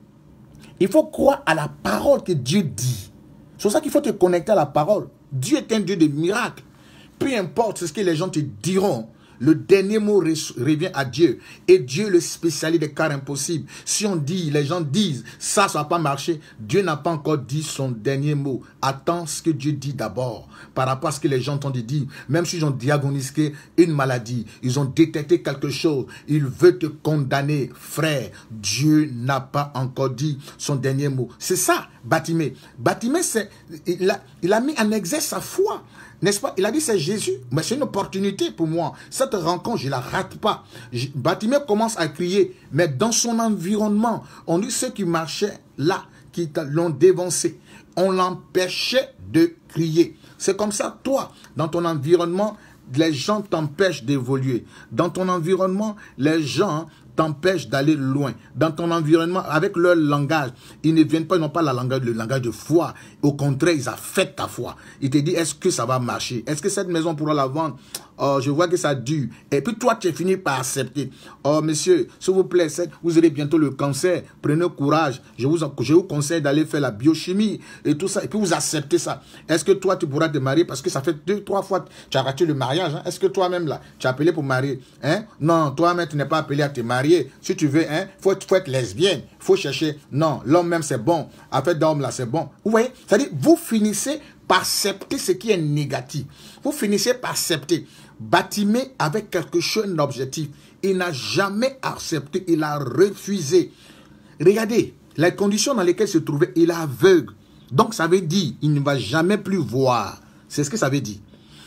[SPEAKER 1] il faut croire à la parole que Dieu dit. C'est pour ça qu'il faut te connecter à la parole. Dieu est un Dieu de miracles. Peu importe ce que les gens te diront, le dernier mot revient à Dieu. Et Dieu est le spécialiste des cas impossibles. Si on dit, les gens disent, ça, ça va pas marcher, Dieu n'a pas encore dit son dernier mot. Attends ce que Dieu dit d'abord. Par rapport à ce que les gens t'ont dit. Même s'ils ont diagnostiqué une maladie, ils ont détecté quelque chose, il veut te condamner. Frère, Dieu n'a pas encore dit son dernier mot. C'est ça, Bartimée. Bartimée, c'est, il a, il a mis en exergue sa foi. N'est-ce pas? Il a dit c'est Jésus. Mais c'est une opportunité pour moi. Cette rencontre, je ne la rate pas. Bartimée commence à crier. Mais dans son environnement, on dit ceux qui marchaient là, qui l'ont dévancé. On l'empêchait de crier. C'est comme ça, toi, dans ton environnement, les gens t'empêchent d'évoluer. Dans ton environnement, les gens t'empêchent d'aller loin. Dans ton environnement, avec leur langage, ils ne viennent pas, ils n'ont pas la langage, le langage de foi. Au contraire, ils affectent ta foi. Ils te disent, est-ce que ça va marcher? Est-ce que cette maison pourra la vendre? Oh, je vois que ça dure. Et puis toi, tu finis par accepter. Oh, monsieur, s'il vous plaît, vous aurez bientôt le cancer. Prenez courage. Je vous, je vous conseille d'aller faire la biochimie et tout ça. Et puis vous acceptez ça. Est-ce que toi, tu pourras te marier? Parce que ça fait deux, trois fois que tu as raté le mariage. Hein? Est-ce que toi-même, là, tu as appelé pour marier? Hein? Non, toi-même, tu n'es pas appelé à te marier. Si tu veux, hein, faut, faut être lesbienne. Faut chercher. Non, l'homme même, c'est bon. Affaire d'homme, là, c'est bon. Vous voyez? C'est-à-dire, vous finissez par accepter ce qui est négatif. Vous finissez par accepter. Bartimée avec quelque chose d'objectif. Il n'a jamais accepté, il a refusé. Regardez, les conditions dans lesquelles il se trouvait, il est aveugle. Donc ça veut dire, il ne va jamais plus voir. C'est ce que ça veut dire.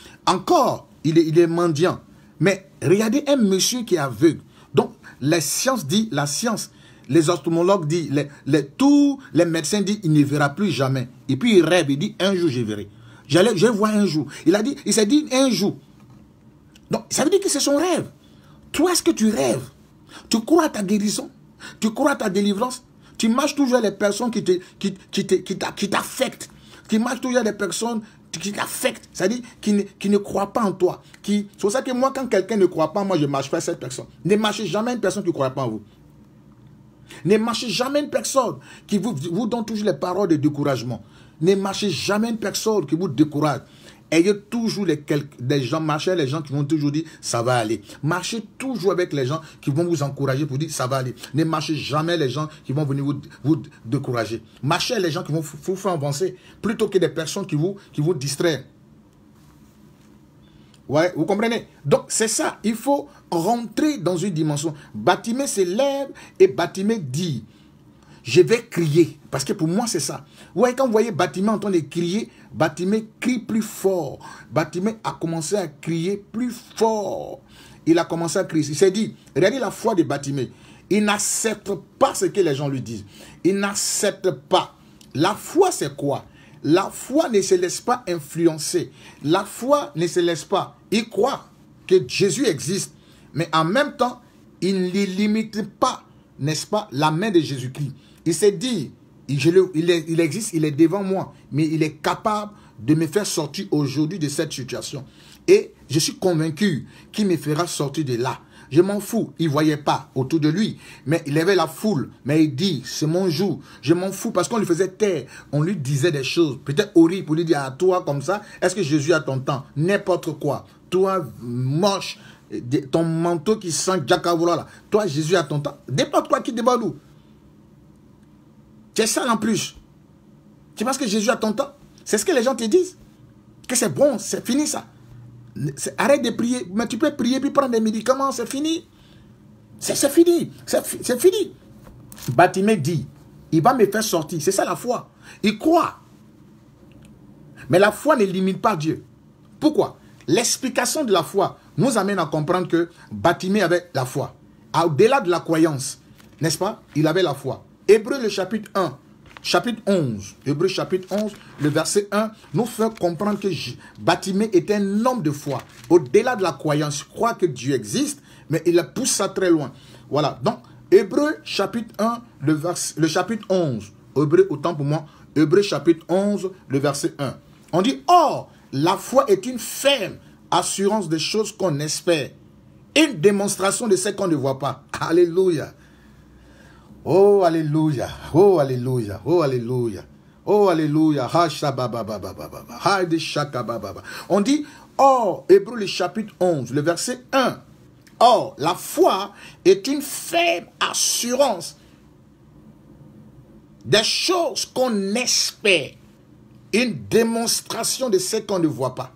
[SPEAKER 1] Encore, il est, il est mendiant. Mais regardez un monsieur qui est aveugle. Donc, les sciences disent, la science, les ophtalmologues disent, les, les, tous les médecins disent, il ne verra plus jamais. Et puis il rêve, il dit, un jour je verrai. J'allais, je vois un jour. Il a dit, il s'est dit un jour. Donc, ça veut dire que c'est son rêve. Toi, est-ce que tu rêves? Tu crois à ta guérison? Tu crois à ta délivrance? Tu marches toujours les personnes qui te, qui, qui te, qui t'affectent. Tu marches toujours les personnes qui t'affectent. C'est-à-dire qui ne, qui ne croient pas en toi. C'est pour ça que moi, quand quelqu'un ne croit pas, moi, je ne marche pas à cette personne. Ne marchez jamais une personne qui ne croit pas en vous. Ne marchez jamais une personne qui vous, vous donne toujours les paroles de découragement. Ne marchez jamais une personne qui vous décourage. Ayez toujours les, des gens, marchez les gens qui vont toujours dire ça va aller. Marchez toujours avec les gens qui vont vous encourager pour dire ça va aller. Ne marchez jamais les gens qui vont venir vous, vous décourager. Marchez les gens qui vont vous faire avancer plutôt que des personnes qui vous, qui vous distraient. Ouais, vous comprenez? Donc c'est ça, il faut rentrer dans une dimension. Bartimée se lève et Bartimée dit je vais crier. Parce que pour moi, c'est ça. Ouais, quand vous voyez Bartimée en train de crier, Bartimée crie plus fort. Bartimée a commencé à crier plus fort. Il a commencé à crier. Il s'est dit, regardez la foi de Bartimée. Il n'accepte pas ce que les gens lui disent. Il n'accepte pas. La foi, c'est quoi? La foi ne se laisse pas influencer. La foi ne se laisse pas. Il croit que Jésus existe. Mais en même temps, il ne limite pas, n'est-ce pas, la main de Jésus-Christ. Il s'est dit, je le, il, est, il existe, il est devant moi, mais il est capable de me faire sortir aujourd'hui de cette situation. Et je suis convaincu qu'il me fera sortir de là. Je m'en fous. Il ne voyait pas autour de lui, mais il avait la foule. Mais il dit, c'est mon jour. Je m'en fous parce qu'on lui faisait taire. On lui disait des choses, peut-être horribles, pour lui dire à toi comme ça, est-ce que Jésus a ton temps? N'importe quoi. Toi, moche, ton manteau qui sent Jacavola là. Toi, Jésus a ton temps. N'importe quoi qui te balou. Tu es sale en plus. Tu penses que Jésus a ton temps? C'est ce que les gens te disent. Que c'est bon, c'est fini ça. Arrête de prier. Mais tu peux prier puis prendre des médicaments, c'est fini. C'est fini. C'est fini. Bartimée dit, il va me faire sortir. C'est ça la foi. Il croit. Mais la foi ne limite pas Dieu. Pourquoi? L'explication de la foi nous amène à comprendre que Bartimée avait la foi. Au-delà de la croyance, n'est-ce pas? Il avait la foi. Hébreux le chapitre un, chapitre onze, Hébreux chapitre onze, le verset un, nous fait comprendre que Bartimée était un homme de foi. Au-delà de la croyance, il croit que Dieu existe, mais il pousse ça très loin. Voilà, donc, Hébreux chapitre un, le, vers, le chapitre onze, Hébreux, autant pour moi, Hébreux chapitre onze, le verset un. On dit, or, la foi est une ferme assurance des choses qu'on espère, une démonstration de ce qu'on ne voit pas. Alléluia. Oh, alléluia. Oh, alléluia. Oh, alléluia. Oh, alléluia. On dit, or, Hébreux le chapitre onze, le verset un. Or, la foi est une ferme assurance des choses qu'on espère, une démonstration de ce qu'on ne voit pas.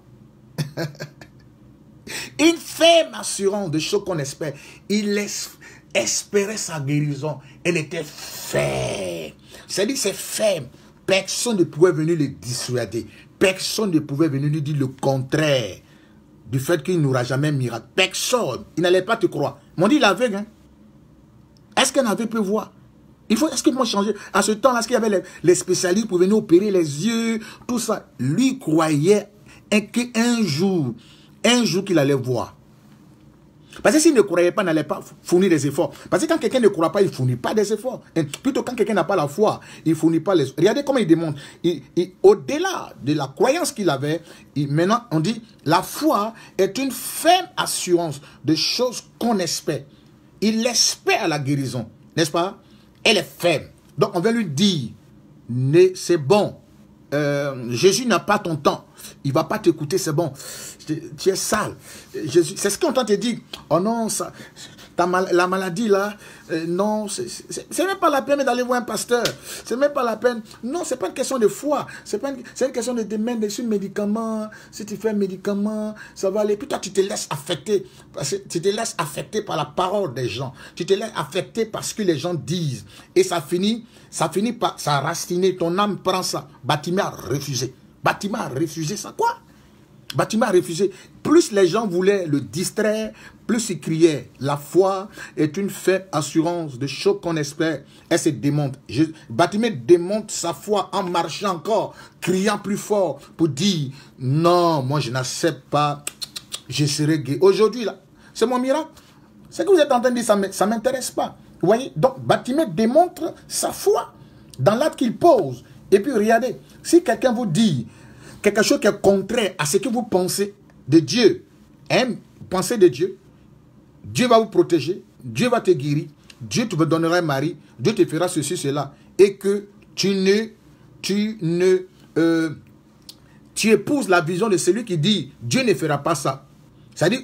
[SPEAKER 1] Une ferme assurance de choses qu'on espère. Il espérait sa guérison. Elle était ferme. C'est-à-dire, c'est ferme. Personne ne pouvait venir le dissuader. Personne ne pouvait venir lui dire le contraire du fait qu'il n'aura jamais un miracle. Personne. Il n'allait pas te croire. M'ont dit l'aveugle. Hein? Est-ce qu'un aveugle peut voir? Il faut, est-ce qu'il faut changer? À ce temps-là, est-ce qu'il y avait les, les spécialistes pour venir opérer les yeux, tout ça? Lui croyait qu'un jour, un jour qu'il allait voir. Parce que s'il ne croyait pas, il n'allait pas fournir des efforts. Parce que quand quelqu'un ne croit pas, il ne fournit pas des efforts. Et plutôt quand quelqu'un n'a pas la foi, il ne fournit pas les... Regardez comment il démontre. Il, il, au-delà de la croyance qu'il avait, il, maintenant on dit, la foi est une ferme assurance de choses qu'on espère. Il espère la guérison, n'est-ce pas? Elle est ferme. Donc on va lui dire, c'est bon. Euh, Jésus n'a pas ton temps. Il ne va pas t'écouter, c'est bon. Tu es sale. C'est ce qu'on entend te dire. Oh non, ça, ta mal, la maladie là, euh, non, c'est même pas la peine d'aller voir un pasteur. C'est même pas la peine. Non, c'est pas une question de foi. C'est une, une question de te mettre dessus un médicament. Si tu fais un médicament, ça va aller. Puis toi, tu te laisses affecter. Parce que tu te laisses affecter par la parole des gens. Tu te laisses affecter par ce que les gens disent. Et ça finit, ça finit par s'enraciner. Ton âme prend ça. Bartimée a refusé. Bartimée a refusé ça quoi? Bartimée a refusé. Plus les gens voulaient le distraire, plus ils criaient. La foi est une ferme assurance de choses qu'on espère. Elle se démonte. Bartimée démonte sa foi en marchant encore, criant plus fort pour dire non, moi je n'accepte pas, je serai guéri. Aujourd'hui, là, c'est mon miracle. Ce que vous êtes en train de dire, ça ne m'intéresse pas. Vous voyez? Donc, Bartimée démontre sa foi dans l'acte qu'il pose. Et puis, regardez, si quelqu'un vous dit quelque chose qui est contraire à ce que vous pensez de Dieu, hein, pensez de Dieu, Dieu va vous protéger, Dieu va te guérir, Dieu te donnera un mari, Dieu te fera ceci, cela, et que tu ne, tu ne, euh, tu épouses la vision de celui qui dit, Dieu ne fera pas ça. C'est-à-dire,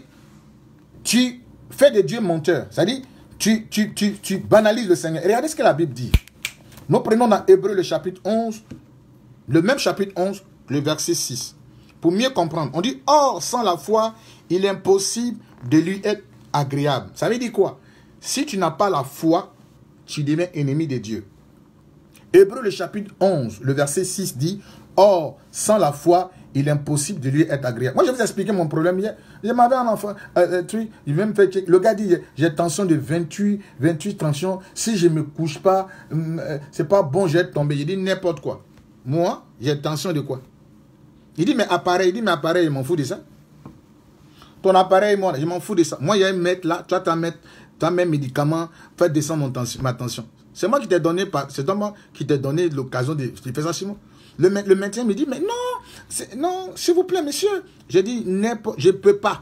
[SPEAKER 1] tu fais de Dieu menteur, c'est-à-dire, tu, tu, tu, tu banalises le Seigneur. Et regardez ce que la Bible dit. Nous prenons dans Hébreux le chapitre onze, le même chapitre onze, le verset six. Pour mieux comprendre, on dit, or, sans la foi, il est impossible de lui être agréable. Ça veut dire quoi? Si tu n'as pas la foi, tu deviens ennemi de Dieu. Hébreux le chapitre onze, le verset six dit, or, sans la foi, il est impossible de lui être agréable. Moi, je vais vous expliquer mon problème hier. Je m'avais un enfant, euh, euh, il veut me faire checker. Le gars dit, j'ai tension de vingt-huit, vingt-huit tensions. Si je ne me couche pas, euh, c'est pas bon, je vais tomber. Il dit n'importe quoi. Moi, j'ai tension de quoi? Il dit, mais appareil, il dit, mais appareil, je m'en fous de ça. Ton appareil, moi, je m'en fous de ça. Moi, il y a un mètre là, toi, tu as un médicament, fais descendre mon tension, ma tension. C'est moi qui t'ai donné, c'est moi qui t'ai donné l'occasion de faire ça, Simon. Le, le médecin me dit, mais non, non, s'il vous plaît, monsieur. J'ai dit, je ne peux pas.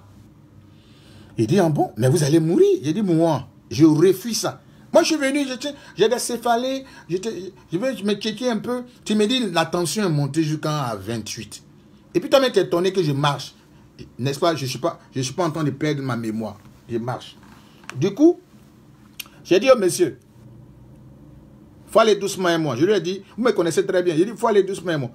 [SPEAKER 1] Il dit, ah bon, mais vous allez mourir. J'ai dit, moi, je refuse ça. Moi, je suis venu, j'ai des céphalées, je vais me checker un peu. Tu me dis, la tension est montée jusqu'à vingt-huit. Et puis, toi, tu es étonné que je marche. N'est-ce pas? Je ne suis pas, je suis pas en train de perdre ma mémoire. Je marche. Du coup, j'ai dit au monsieur, il faut aller doucement et moi. Je lui ai dit, vous me connaissez très bien. J'ai dit, il faut aller doucement et moi.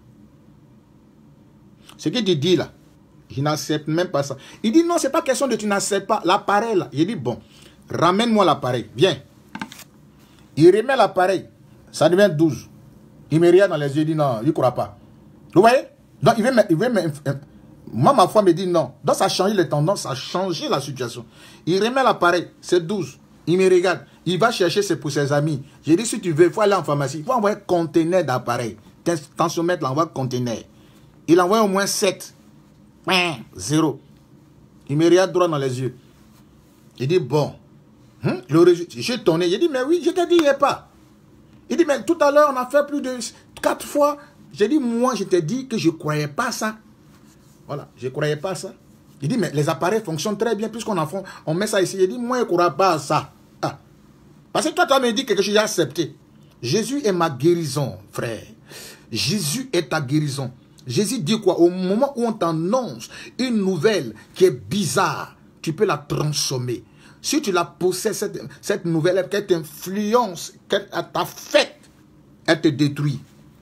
[SPEAKER 1] Ce qu'il dit là, je n'accepte même pas ça. Il dit, non, ce n'est pas question de tu n'acceptes pas l'appareil là. J'ai dit, bon, ramène-moi l'appareil. Viens. Il remet l'appareil. Ça devient douze. Il me regarde dans les yeux, il dit, non, il ne croit pas. Vous voyez? Donc, il veut me, il veut me, moi, ma foi me dit non. Donc, ça a changé les tendances, ça a changé la situation. Il remet l'appareil, c'est douze. Il me regarde. Il va chercher c'est pour ses amis. J'ai dit, si tu veux, il faut aller en pharmacie. Il faut envoyer un conteneur d'appareil. Tensiomètre, l'envoie conteneur. Il envoie au moins sept. Zéro. Il me regarde droit dans les yeux. Il dit, bon. Hum, j'ai tourné. J'ai dit, mais oui, je t'ai dit, il n'y a pas. Il dit, mais tout à l'heure, on a fait plus de quatre fois. J'ai dit, moi, je t'ai dit que je ne croyais pas ça. Voilà, je ne croyais pas ça. Il dit, mais les appareils fonctionnent très bien, puisqu'on en font, on met ça ici. Il dit, moi, je ne crois pas à ça. Ah. Parce que toi, tu as me dit quelque chose, j'ai accepté. Jésus est ma guérison, frère. Jésus est ta guérison. Jésus dit quoi? Au moment où on t'annonce une nouvelle qui est bizarre, tu peux la transformer. Si tu la possèdes, cette, cette nouvelle, qu'elle t'influence, qu'elle t'affecte, elle te détruit.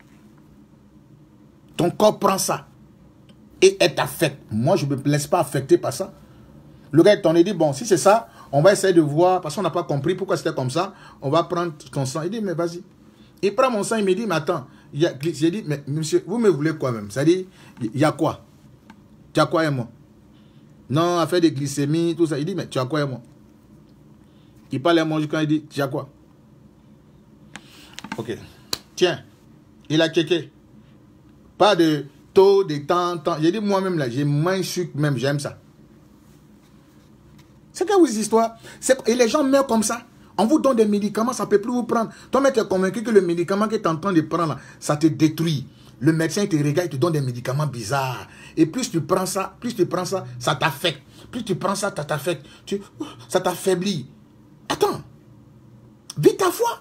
[SPEAKER 1] Ton corps prend ça et elle t'affecte. Moi, je ne me laisse pas affecter par ça. Le gars t'en est dit, bon, si c'est ça, on va essayer de voir, parce qu'on n'a pas compris pourquoi c'était comme ça, on va prendre ton sang. Il dit, mais vas-y. Il prend mon sang, il me dit, mais attends, j'ai dit, mais monsieur, vous me voulez quoi même? C'est-à-dire, il y a quoi? Tu as quoi et moi? Non, affaire de glycémie, tout ça. Il dit, mais tu as quoi et moi? Il parle à moi quand il dit, tu as quoi? Ok. Tiens, il a checké. Pas de taux, de temps, temps. J'ai dit, moi-même là, j'ai moins sucre même, j'aime ça. C'est quoi vos histoires? Et les gens meurent comme ça. On vous donne des médicaments, ça ne peut plus vous prendre. Toi-même, tu es convaincu que le médicament que tu es en train de prendre, là, ça te détruit. Le médecin te regarde, il te donne des médicaments bizarres. Et plus tu prends ça, plus tu prends ça, ça t'affecte. Plus tu prends ça, ça t'affecte. Tu... Ça t'affaiblit. Attends. Vis ta foi.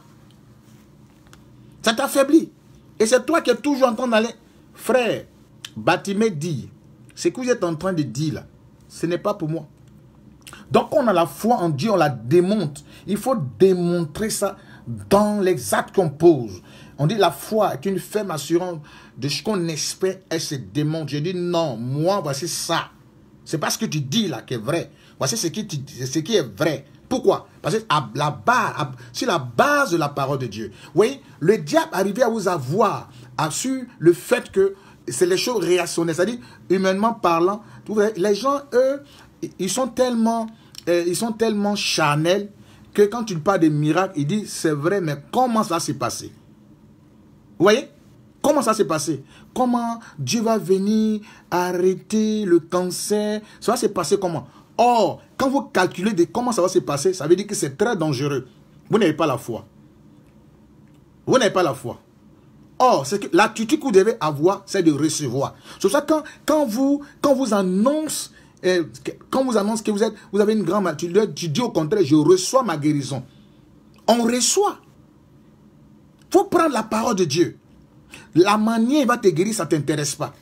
[SPEAKER 1] Ça t'affaiblit. Et c'est toi qui es toujours en train d'aller. Frère, Batimée dit, ce que vous êtes en train de dire là, ce n'est pas pour moi. Donc on a la foi en Dieu, on la démontre. Il faut démontrer ça dans les actes qu'on pose. On dit la foi est une ferme assurance de ce qu'on espère, elle se démontre. Je dis non, moi voici ça. C'est pas ce que tu dis là qui est vrai. Voici ce qui, ce qui est vrai. Pourquoi? Parce que à la base, à, sur la base de la parole de Dieu. Oui, le diable arrivait à vous avoir sur le fait que c'est les choses réactionnaires. C'est-à-dire, humainement parlant, les gens, eux, ils sont tellement, euh, ils sont tellement charnels que quand tu parles des miracles, ils disent c'est vrai, mais comment ça s'est passé? Vous voyez? Comment ça s'est passé? Comment Dieu va venir arrêter le cancer? Ça va se passer comment? Or, quand vous calculez de comment ça va se passer, ça veut dire que c'est très dangereux. Vous n'avez pas la foi. Vous n'avez pas la foi. Or, l'attitude que vous devez avoir, c'est de recevoir. C'est pour ça que quand, quand vous, quand vous annoncez, eh, quand vous annoncez que vous, êtes, vous avez une grande maladie, tu dis au contraire, je reçois ma guérison. On reçoit. Il faut prendre la parole de Dieu. La manière il va te guérir, ça ne t'intéresse pas.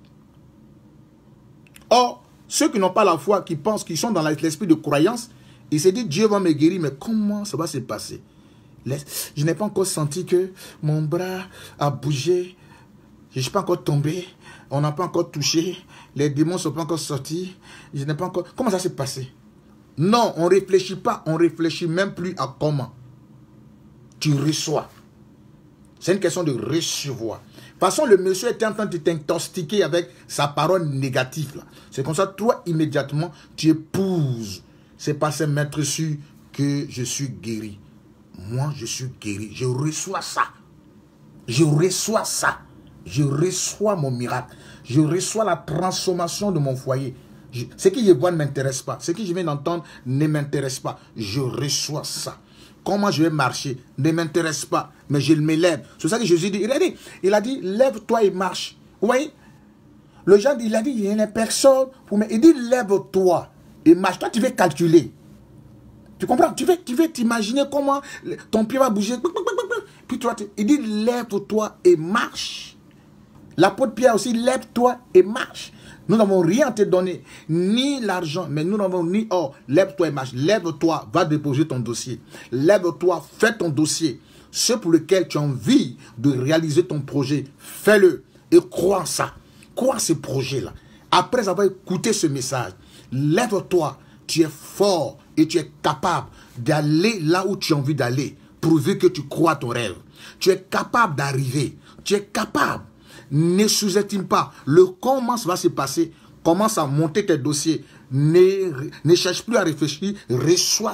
[SPEAKER 1] Or, ceux qui n'ont pas la foi, qui pensent qu'ils sont dans l'esprit de croyance, ils se disent Dieu va me guérir, mais comment ça va se passer? Je n'ai pas encore senti que mon bras a bougé, je ne suis pas encore tombé, on n'a pas encore touché, les démons ne sont pas encore sortis, je n'ai pas encore... Comment ça s'est passé? Non, on ne réfléchit pas, on ne réfléchit même plus à comment. Tu reçois. C'est une question de recevoir. De toute façon, le monsieur était en train de t'intoxiquer avec sa parole négative. C'est comme ça, toi, immédiatement, tu épouses. C'est pas ce maître sûr que je suis guéri. Moi, je suis guéri. Je reçois ça. Je reçois ça. Je reçois mon miracle. Je reçois la transformation de mon foyer. Je, ce que je vois ne m'intéresse pas. Ce que je viens d'entendre ne m'intéresse pas. Je reçois ça. Comment je vais marcher ne m'intéresse pas, mais je me lève. C'est ça que Jésus dit. Il a dit, il a dit lève-toi et marche. Vous voyez? Le genre, il a dit, il y a personne. Pour me... Il dit, lève-toi et marche. Toi, tu veux calculer. Tu comprends? Tu veux tu veux t'imaginer comment ton pied va bouger. Puis toi, tu... il dit, lève-toi et marche. L'apôtre Pierre aussi, lève-toi et marche. Nous n'avons rien à te donner, ni l'argent, mais nous n'avons ni or. Lève-toi et marche. Lève-toi, va déposer ton dossier. Lève-toi, fais ton dossier. Ce pour lequel tu as envie de réaliser ton projet, fais-le et crois en ça. Crois en ce projet-là. Après avoir écouté ce message, lève-toi, tu es fort et tu es capable d'aller là où tu as envie d'aller, pourvu que tu crois ton rêve. Tu es capable d'arriver. Tu es capable. Ne sous-estime pas le comment ça va se passer. Commence à monter tes dossiers. Ne, ne cherche plus à réfléchir. Reçois ça.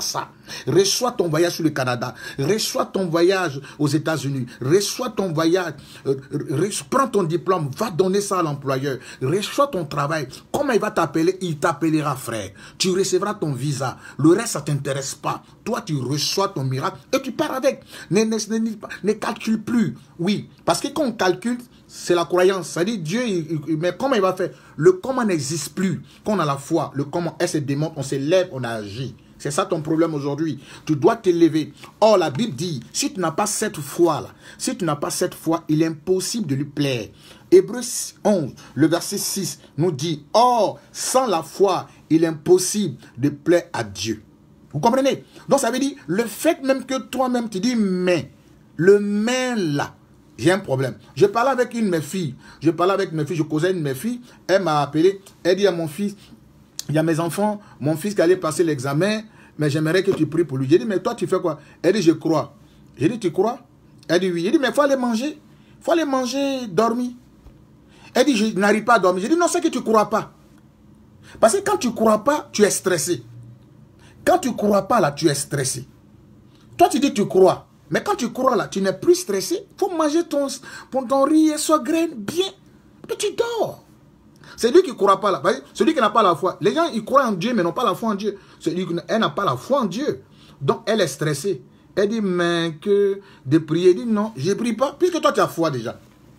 [SPEAKER 1] Reçois ton voyage sur le Canada. Reçois ton voyage aux États-Unis. Reçois ton voyage. Euh, prends ton diplôme. Va donner ça à l'employeur. Reçois ton travail. Comment il va t'appeler? Il t'appellera frère. Tu recevras ton visa. Le reste, ça ne t'intéresse pas. Toi, tu reçois ton miracle et tu pars avec. Ne, ne, ne, ne calcule plus. Oui, parce que quand on calcule, c'est la croyance. Ça dit Dieu, il, il, mais comment il va faire? Le comment n'existe plus. Quand on a la foi, le comment, elle se démontre, on se lève, on agit. C'est ça ton problème aujourd'hui. Tu dois t'élever. Or, la Bible dit, si tu n'as pas cette foi-là, si tu n'as pas cette foi, il est impossible de lui plaire. Hébreux onze, le verset six, nous dit, or, sans la foi, il est impossible de plaire à Dieu. Vous comprenez? Donc, ça veut dire, le fait même que toi-même, tu dis, mais, le mais là, j'ai un problème. Je parlais avec une de mes filles. Je parlais avec mes filles, je causais une de mes filles. Elle m'a appelé, elle dit à mon fils, il y a mes enfants, mon fils qui allait passer l'examen, mais j'aimerais que tu pries pour lui. J'ai dit, mais toi, tu fais quoi? Elle dit, je crois. J'ai dit, tu crois? Elle dit, oui. J'ai dit, mais il faut aller manger. Il faut aller manger, dormir. Elle dit, je n'arrive pas à dormir. J'ai dit, non, c'est que tu ne crois pas. Parce que quand tu ne crois pas, tu es stressé. Quand tu ne crois pas, là, tu es stressé. Toi, tu dis, tu crois. Mais quand tu crois, là, tu n'es plus stressé. Il faut manger ton, ton riz et sa graine bien. Puis tu dors. C'est lui qui ne croit pas là. Celui qui n'a pas la foi. Les gens, ils croient en Dieu, mais n'ont pas la foi en Dieu. Celui qui n'a pas la foi en Dieu. Donc, elle est stressée. Elle dit, mais que de prier. Elle dit, non, je ne prie pas, puisque toi, tu as foi déjà.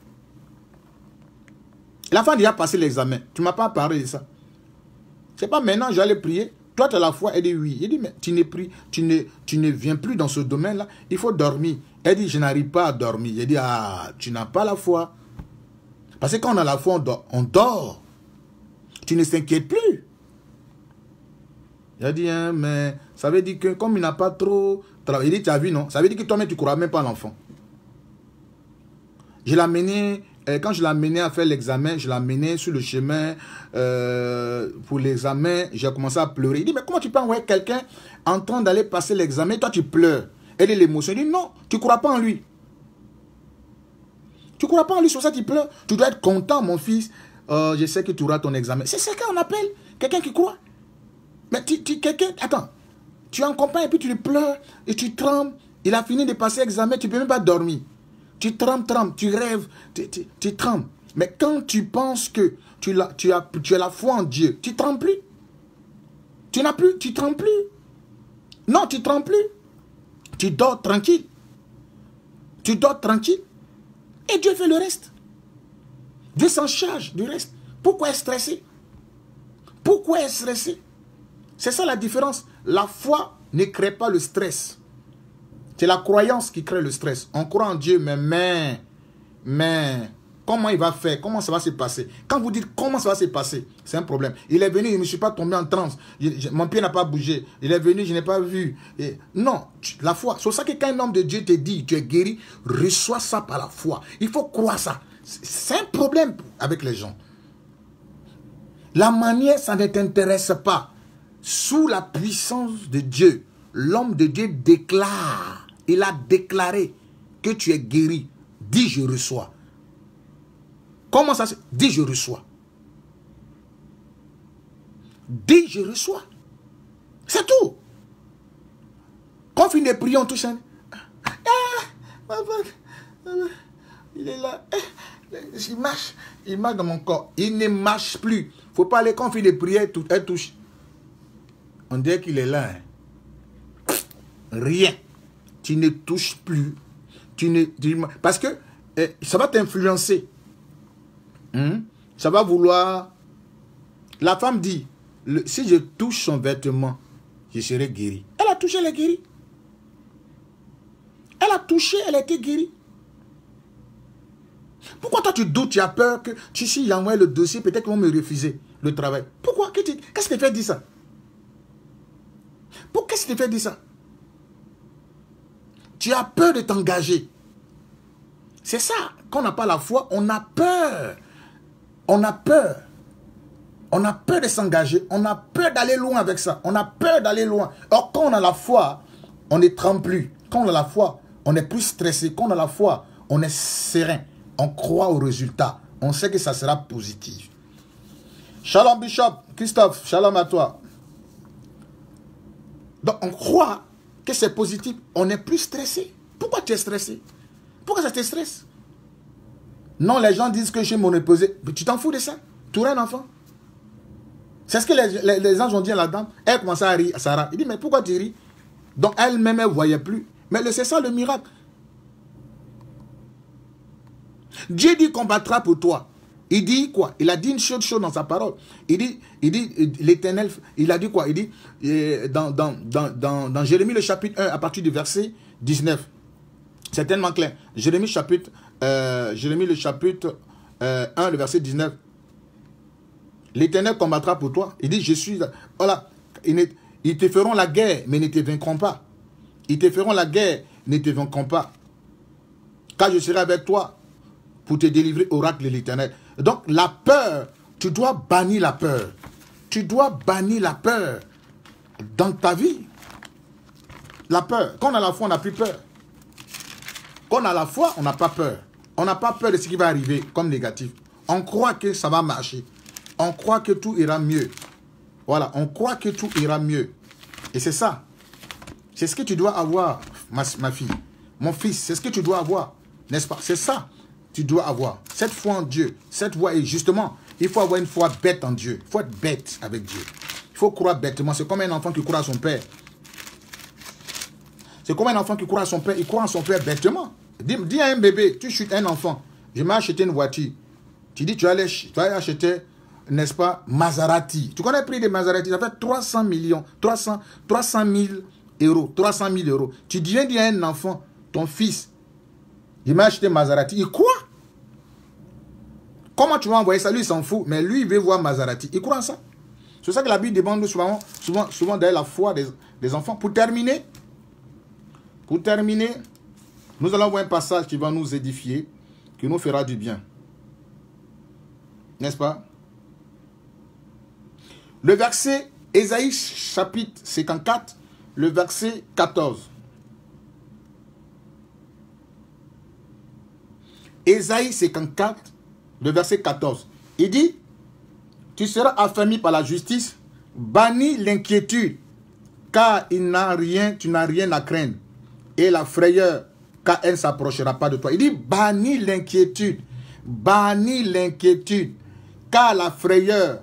[SPEAKER 1] La femme a déjà passé l'examen. Tu ne m'as pas parlé de ça. Ce n'est pas maintenant, j'allais prier. Toi, tu as la foi. Elle dit, oui. Elle dit, mais tu ne, pries, tu ne, tu ne viens plus dans ce domaine-là. Il faut dormir. Elle dit, je n'arrive pas à dormir. Elle dit, ah, tu n'as pas la foi. Parce que quand on a la foi, on dort. On dort. Tu ne t'inquiètes plus. Il a dit, hein, mais ça veut dire que comme il n'a pas trop travaillé, il dit, tu as vu, non? Ça veut dire que toi-même, tu ne crois même pas à l'enfant. Je l'ai amené, euh, quand je l'ai amené à faire l'examen, je l'ai amené sur le chemin euh, pour l'examen, j'ai commencé à pleurer. Il dit, mais comment tu peux envoyer quelqu'un en train d'aller passer l'examen, toi tu pleures? Elle est l'émotion. Il dit, non, tu ne crois pas en lui. Tu ne crois pas en lui, sur ça tu pleures. Tu dois être content, mon fils. Euh, je sais que tu auras ton examen. C'est ça qu'on appelle quelqu'un qui croit. Mais tu, tu, quelqu'un, attends, tu es en compagnie et puis tu pleures et tu trembles. Il a fini de passer l'examen, tu ne peux même pas dormir. Tu trembles, trembles, tu rêves, tu, tu, tu trembles. Mais quand tu penses que tu, la, tu, as, tu as la foi en Dieu, tu ne trembles plus. Tu n'as plus, tu ne trembles plus. Non, tu ne trembles plus. Tu dors tranquille. Tu dors tranquille. Et Dieu fait le reste. Dieu s'en charge du reste. Pourquoi est stressé? Pourquoi est stressé? C'est ça la différence. La foi ne crée pas le stress. C'est la croyance qui crée le stress. On croit en Dieu, mais, mais, mais, comment il va faire? Comment ça va se passer? Quand vous dites comment ça va se passer, c'est un problème. Il est venu, je ne suis pas tombé en transe. Je, je, mon pied n'a pas bougé. Il est venu, je n'ai pas vu. Et, non, tu, la foi. C'est pour ça que quand un homme de Dieu te dit, tu es guéri, reçois ça par la foi. Il faut croire ça. C'est un problème avec les gens. La manière, ça ne t'intéresse pas. Sous la puissance de Dieu, l'homme de Dieu déclare, il a déclaré que tu es guéri. Dis, je reçois. Comment ça se... Dis, je reçois. Dis, je reçois. C'est tout. Quand on finit de prier, on touche un... Ah, il est là. Il marche. Il marche dans mon corps. Il ne marche plus. Il ne faut pas aller quand on finit de prier, elle touche. On dirait qu'il est là. Hein. Rien. Tu ne touches plus. Tu ne, tu, parce que eh, ça va t'influencer. Hmm? Ça va vouloir... La femme dit, le, si je touche son vêtement, je serai guéri. Elle a touché, elle est guérie. Elle a touché, elle a été guérie. Pourquoi toi tu doutes, tu as peur que si si, j'envoie le dossier, peut-être qu'ils vont me refuser le travail? Pourquoi? Qu'est-ce qui te fait dire ça? Pourquoi qu'est-ce qui te fait dire ça? Tu as peur de t'engager. C'est ça. Quand on n'a pas la foi, on a peur. On a peur. On a peur de s'engager. On a peur d'aller loin avec ça. On a peur d'aller loin. Or, quand on a la foi, on ne tremble plus. Quand on a la foi, on est plus stressé. Quand on a la foi, on est serein. On croit au résultat. On sait que ça sera positif. Shalom Bishop, Christophe, shalom à toi. Donc on croit que c'est positif, on est plus stressé. Pourquoi tu es stressé? Pourquoi ça te stresse? Non, les gens disent que j'ai mon épousé. Mais tu t'en fous de ça? Tu auras un enfant. C'est ce que les, les, les anges ont dit à la dame. Elle commence à rire, Sarah. Il dit, mais pourquoi tu ris? Donc elle-même, elle ne voyait plus. Mais c'est ça le miracle. Dieu dit qu'on battra pour toi. Il dit quoi? Il a dit une chose, chose dans sa parole. Il dit, il dit l'Éternel, il a dit quoi? Il dit dans, dans, dans, dans, dans Jérémie le chapitre un, à partir du verset dix-neuf. C'est tellement clair. Jérémie chapitre, euh, Jérémie le chapitre euh, un, le verset dix-neuf. L'Éternel combattra pour toi. Il dit, je suis... Voilà. Ils, ils te feront la guerre, mais ne te vaincront pas. Ils te feront la guerre, ne te vaincront pas. Car je serai avec toi pour te délivrer, oracle de l'Éternel. Donc, la peur, tu dois bannir la peur. Tu dois bannir la peur dans ta vie. La peur. Quand on a la foi, on n'a plus peur. Quand on a la foi, on n'a pas peur. On n'a pas peur de ce qui va arriver comme négatif. On croit que ça va marcher. On croit que tout ira mieux. Voilà, on croit que tout ira mieux. Et c'est ça. C'est ce que tu dois avoir, ma, ma fille. Mon fils, c'est ce que tu dois avoir. N'est-ce pas? C'est ça que tu dois avoir. Cette foi en Dieu. Cette foi, et justement, il faut avoir une foi bête en Dieu. Il faut être bête avec Dieu. Il faut croire bêtement. C'est comme un enfant qui croit à son père. C'est comme un enfant qui croit à son père. Il croit à son père bêtement. Dis, dis à un bébé, tu chutes un enfant. Je m'ai acheté une voiture. Tu dis, tu vas aller, tu vas acheter... n'est-ce pas, Maserati. Tu connais le prix de Maserati? Ça fait trois cents millions, trois cents, trois cent mille euros, trois cent mille euros. Tu viens dire à un enfant, ton fils, il m'a acheté Maserati. Il croit. Comment tu vas envoyer ça? Lui, il s'en fout. Mais lui, il veut voir Maserati. Il croit en ça. C'est ça que la Bible demande souvent, souvent, souvent d'ailleurs la foi des, des enfants. Pour terminer, pour terminer, nous allons voir un passage qui va nous édifier, qui nous fera du bien. N'est-ce pas? Le verset, Ésaïe chapitre cinquante-quatre, le verset quatorze. Ésaïe cinquante-quatre, le verset quatorze. Il dit, tu seras affermi par la justice, bannis l'inquiétude, car il n'a rien, tu n'as rien à craindre. Et la frayeur, car elle ne s'approchera pas de toi. Il dit, bannis l'inquiétude, bannis l'inquiétude, car la frayeur,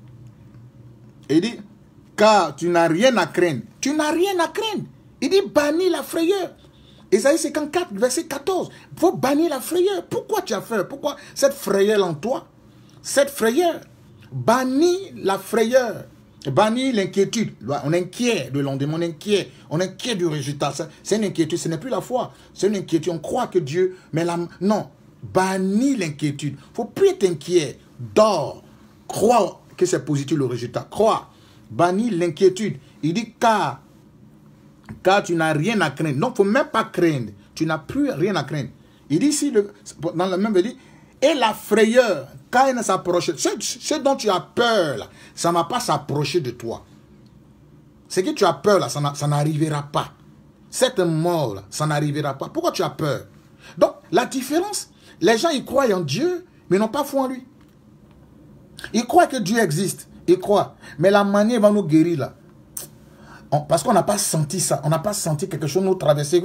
[SPEAKER 1] il dit, car tu n'as rien à craindre. Tu n'as rien à craindre. Il dit, bannis la frayeur. Ésaïe cinquante-quatre, verset quatorze. Il faut bannir la frayeur. Pourquoi tu as peur? Pourquoi cette frayeur en toi? Cette frayeur. Bannis la frayeur. Bannis l'inquiétude. On est inquiet de lendemain, on est inquiet. On est inquiet du résultat. C'est une inquiétude. Ce n'est plus la foi. C'est une inquiétude. On croit que Dieu... Mais la... non. Bannis l'inquiétude. Il ne faut plus être inquiet. Dors. Crois que c'est positif le résultat. Crois. Bannis l'inquiétude. Il dit car, car tu n'as rien à craindre. Non, il ne faut même pas craindre. Tu n'as plus rien à craindre. Il dit ici, le, dans le même, il dit, et la frayeur, car elle ne s'approche, ce, ce dont tu as peur, là, ça ne va pas s'approcher de toi. Ce que tu as peur, là, ça n'arrivera pas. Cette mort, là, ça n'arrivera pas. Pourquoi tu as peur? Donc, la différence, les gens, ils croient en Dieu, mais n'ont pas foi en lui. Ils croient que Dieu existe. Ils croient. Mais la manière va nous guérir là. On, parce qu'on n'a pas senti ça. On n'a pas senti quelque chose nous traverser.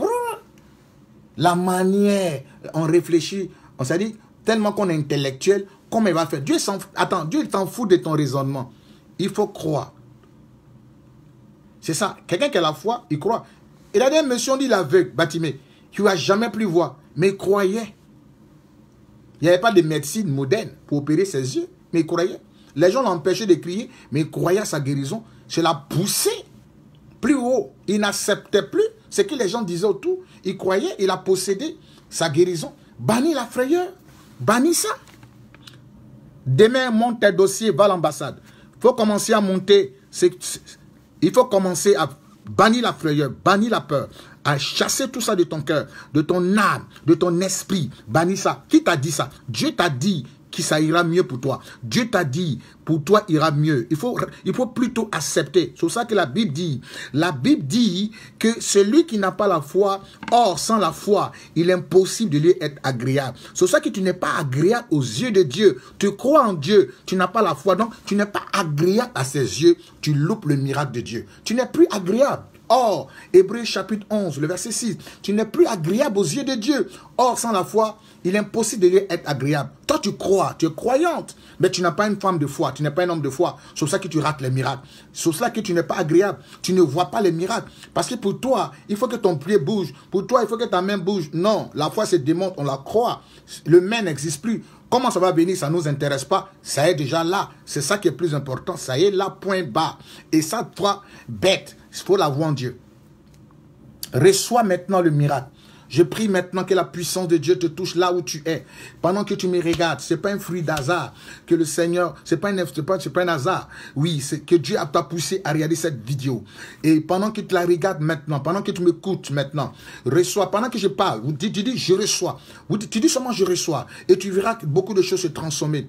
[SPEAKER 1] La manière, on réfléchit. On s'est dit, tellement qu'on est intellectuel, comment il va faire? Dieu s'en Attends, Dieu t'en fout de ton raisonnement. Il faut croire. C'est ça. Quelqu'un qui a la foi, il croit. Il a dit, monsieur, on dit l'aveugle, Bartimée, qui n'a jamais pu voir, mais il croyait. Il n'y avait pas de médecine moderne pour opérer ses yeux. Mais il croyait. Les gens l'empêchaient de crier, mais il croyait à sa guérison. C'est la poussée plus haut. Il n'acceptait plus ce que les gens disaient autour. Il croyait, il a possédé sa guérison. Bannis la frayeur. Bannis ça. Demain, monte tes dossiers, va à l'ambassade. Il faut commencer à monter. Il faut commencer à bannir la frayeur, bannir la peur, à chasser tout ça de ton cœur, de ton âme, de ton esprit. Bannis ça. Qui t'a dit ça? Dieu t'a dit que ça ira mieux pour toi. Dieu t'a dit, pour toi ira mieux. Il faut, il faut plutôt accepter. C'est ça que la Bible dit. La Bible dit que celui qui n'a pas la foi, or sans la foi, il est impossible de lui être agréable. C'est ça que tu n'es pas agréable aux yeux de Dieu. Tu crois en Dieu, tu n'as pas la foi, donc tu n'es pas agréable à ses yeux. Tu loupes le miracle de Dieu. Tu n'es plus agréable. Or, Hébreux chapitre onze, le verset six, tu n'es plus agréable aux yeux de Dieu. Or, sans la foi, il est impossible de lui être agréable. Toi, tu crois, tu es croyante, mais tu n'as pas une femme de foi, tu n'es pas un homme de foi. C'est pour ça que tu rates les miracles. C'est pour ça que tu n'es pas agréable. Tu ne vois pas les miracles. Parce que pour toi, il faut que ton pied bouge. Pour toi, il faut que ta main bouge. Non, la foi se démontre, on la croit. Le main n'existe plus. Comment ça va venir, ça ne nous intéresse pas. Ça est déjà là. C'est ça qui est plus important. Ça est là, point bas. Et ça, toi, bête, il faut la voir en Dieu. Reçois maintenant le miracle. Je prie maintenant que la puissance de Dieu te touche là où tu es. Pendant que tu me regardes, ce n'est pas un fruit d'hasard que le Seigneur, ce n'est pas, pas, pas un hasard. Oui, c'est que Dieu t'a poussé à regarder cette vidéo. Et pendant que tu la regardes maintenant, pendant que tu m'écoutes maintenant, reçois, pendant que je parle, tu, tu dis je reçois. Tu dis seulement je reçois. Et tu verras que beaucoup de choses se transformer.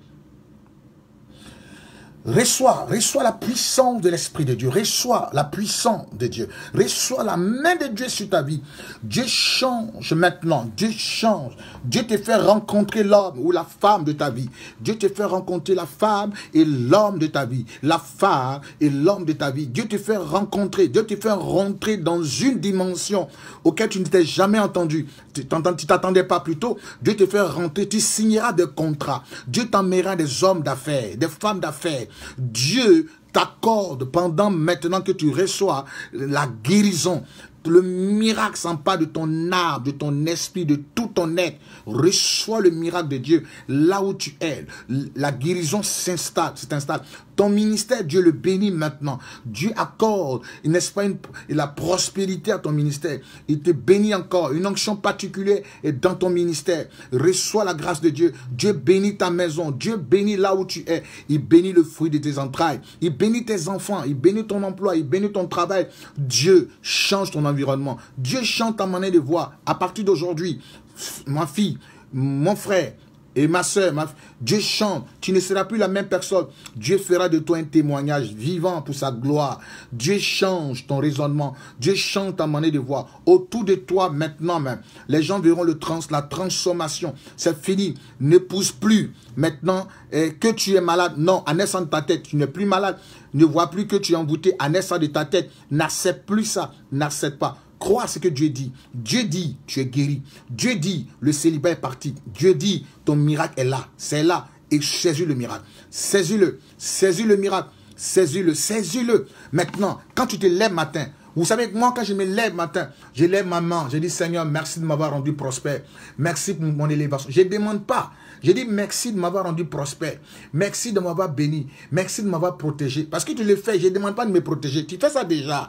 [SPEAKER 1] Reçois, reçois la puissance de l'Esprit de Dieu. Reçois la puissance de Dieu. Reçois la main de Dieu sur ta vie. Dieu change maintenant. Dieu change. Dieu te fait rencontrer l'homme ou la femme de ta vie. Dieu te fait rencontrer la femme et l'homme de ta vie. La femme et l'homme de ta vie. Dieu te fait rencontrer. Dieu te fait rentrer dans une dimension auquel tu ne t'es jamais entendu. Tu ne t'attendais pas plus tôt. Dieu te fait rentrer. Tu signeras des contrats. Dieu t'emmènera des hommes d'affaires, des femmes d'affaires. Dieu t'accorde pendant maintenant que tu reçois la guérison. Le miracle s'empare de ton âme, de ton esprit, de tout ton être. Reçois le miracle de Dieu là où tu es. La guérison s'installe, s'installe. Ton ministère, Dieu le bénit maintenant. Dieu accorde, n'est-ce pas, une, la prospérité à ton ministère. Il te bénit encore. Une onction particulière est dans ton ministère. Reçois la grâce de Dieu. Dieu bénit ta maison. Dieu bénit là où tu es. Il bénit le fruit de tes entrailles. Il bénit tes enfants. Il bénit ton emploi. Il bénit ton travail. Dieu change ton environnement. Dieu change ta manière de voir. À partir d'aujourd'hui, ma fille, mon frère, et ma soeur, ma... Dieu chante, tu ne seras plus la même personne. Dieu fera de toi un témoignage vivant pour sa gloire. Dieu change ton raisonnement. Dieu change ta manière de voir. Autour de toi, maintenant même, les gens verront le trans, la transformation. C'est fini. Ne pousse plus. Maintenant, eh, que tu es malade. Non, en naissant de ta tête, tu n'es plus malade. Ne vois plus que tu es envoûté en naissant de ta tête. N'accepte plus ça. N'accepte pas. Crois à ce que Dieu dit. Dieu dit, tu es guéri. Dieu dit, le célibat est parti. Dieu dit, ton miracle est là. C'est là. Et saisis le miracle. Saisis-le. Saisis le miracle. Saisis-le. Saisis-le. Maintenant, quand tu te lèves matin, vous savez que moi, quand je me lève matin, je lève ma main. Je dis, Seigneur, merci de m'avoir rendu prospère. Merci pour mon élévation. Je ne demande pas. Je dis, merci de m'avoir rendu prospère. Merci de m'avoir béni. Merci de m'avoir protégé. Parce que tu le fais. Je ne demande pas de me protéger. Tu fais ça déjà.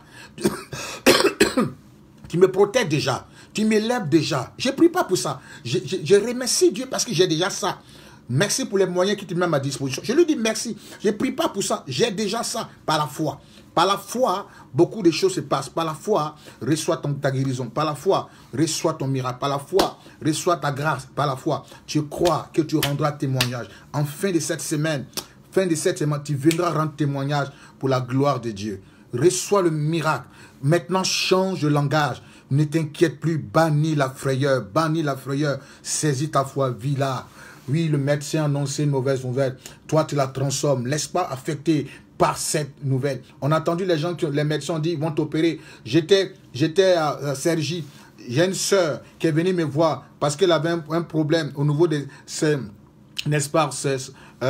[SPEAKER 1] Tu me protèges déjà. Tu m'élèves déjà. Je ne prie pas pour ça. Je, je, je remercie Dieu parce que j'ai déjà ça. Merci pour les moyens qu'il te met à ma disposition. Je lui dis merci. Je ne prie pas pour ça. J'ai déjà ça par la foi. Par la foi, beaucoup de choses se passent. Par la foi, reçois ton, ta guérison. Par la foi, reçois ton miracle. Par la foi, reçois ta grâce. Par la foi, tu crois que tu rendras témoignage. En fin de cette semaine, fin de cette semaine, tu viendras rendre témoignage pour la gloire de Dieu. Reçois le miracle. Maintenant, change de langage. Ne t'inquiète plus. Bannis la frayeur. Bannis la frayeur. Saisis ta foi. Vis là. Oui, le médecin a annoncé une mauvaise nouvelle. Toi, tu la transformes. Laisse pas affecter par cette nouvelle. On a entendu les gens, que les médecins ont dit, ils vont t'opérer. J'étais j'étais à Cergy. J'ai une sœur qui est venue me voir parce qu'elle avait un, un problème au niveau de ses, n'est-ce pas, ses,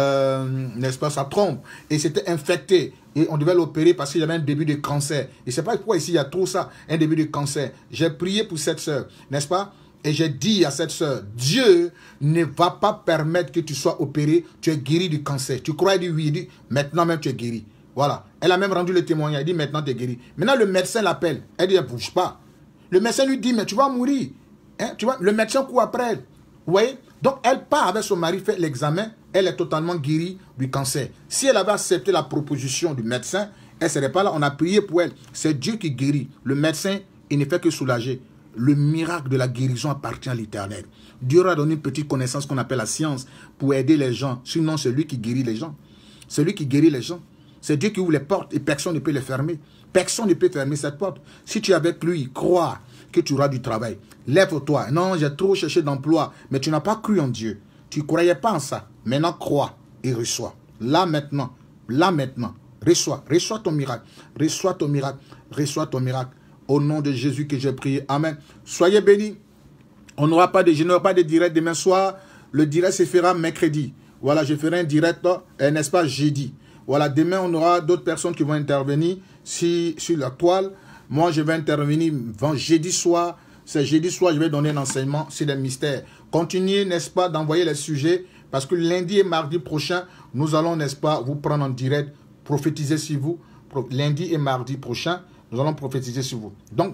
[SPEAKER 1] euh, n'est-ce pas, sa trompe. Et c'était infecté. Et on devait l'opérer parce qu'il y avait un début de cancer. Et je ne sais pas pourquoi ici il y a trop ça, un début de cancer. J'ai prié pour cette sœur, n'est-ce pas? Et j'ai dit à cette sœur, Dieu ne va pas permettre que tu sois opéré, tu es guéri du cancer. Tu crois, il dit oui, il dit, maintenant même tu es guéri. Voilà. Elle a même rendu le témoignage, elle dit maintenant tu es guéri. Maintenant le médecin l'appelle, elle dit, ne bouge pas. Le médecin lui dit, mais tu vas mourir. Hein? Tu vois, le médecin court après elle. Vous voyez? Donc elle part avec son mari, fait l'examen, elle est totalement guérie du cancer. Si elle avait accepté la proposition du médecin, elle ne serait pas là, on a prié pour elle. C'est Dieu qui guérit. Le médecin, il ne fait que soulager. Le miracle de la guérison appartient à l'Éternel. Dieu aura donné une petite connaissance qu'on appelle la science pour aider les gens. Sinon, c'est lui qui guérit les gens. C'est lui qui guérit les gens. C'est Dieu qui ouvre les portes et personne ne peut les fermer. Personne ne peut fermer cette porte. Si tu es avec lui, crois que tu auras du travail. Lève-toi. Non, j'ai trop cherché d'emploi, mais tu n'as pas cru en Dieu. Tu ne croyais pas en ça. Maintenant, crois et reçois. Là maintenant, là maintenant, reçois. Reçois ton miracle. Reçois ton miracle. Reçois ton miracle. Au nom de Jésus que j'ai prié. Amen. Soyez bénis. On n'aura pas de, je n'aurai pas de direct demain soir. Le direct se fera mercredi. Voilà, je ferai un direct, euh, n'est-ce pas, jeudi. Voilà, demain, on aura d'autres personnes qui vont intervenir si, sur la toile. Moi, je vais intervenir jeudi soir. C'est jeudi soir, je vais donner un enseignement sur les mystères. Continuez, n'est-ce pas, d'envoyer les sujets. Parce que lundi et mardi prochain, nous allons, n'est-ce pas, vous prendre en direct, prophétiser sur vous. Lundi et mardi prochain, nous allons prophétiser sur vous. Donc,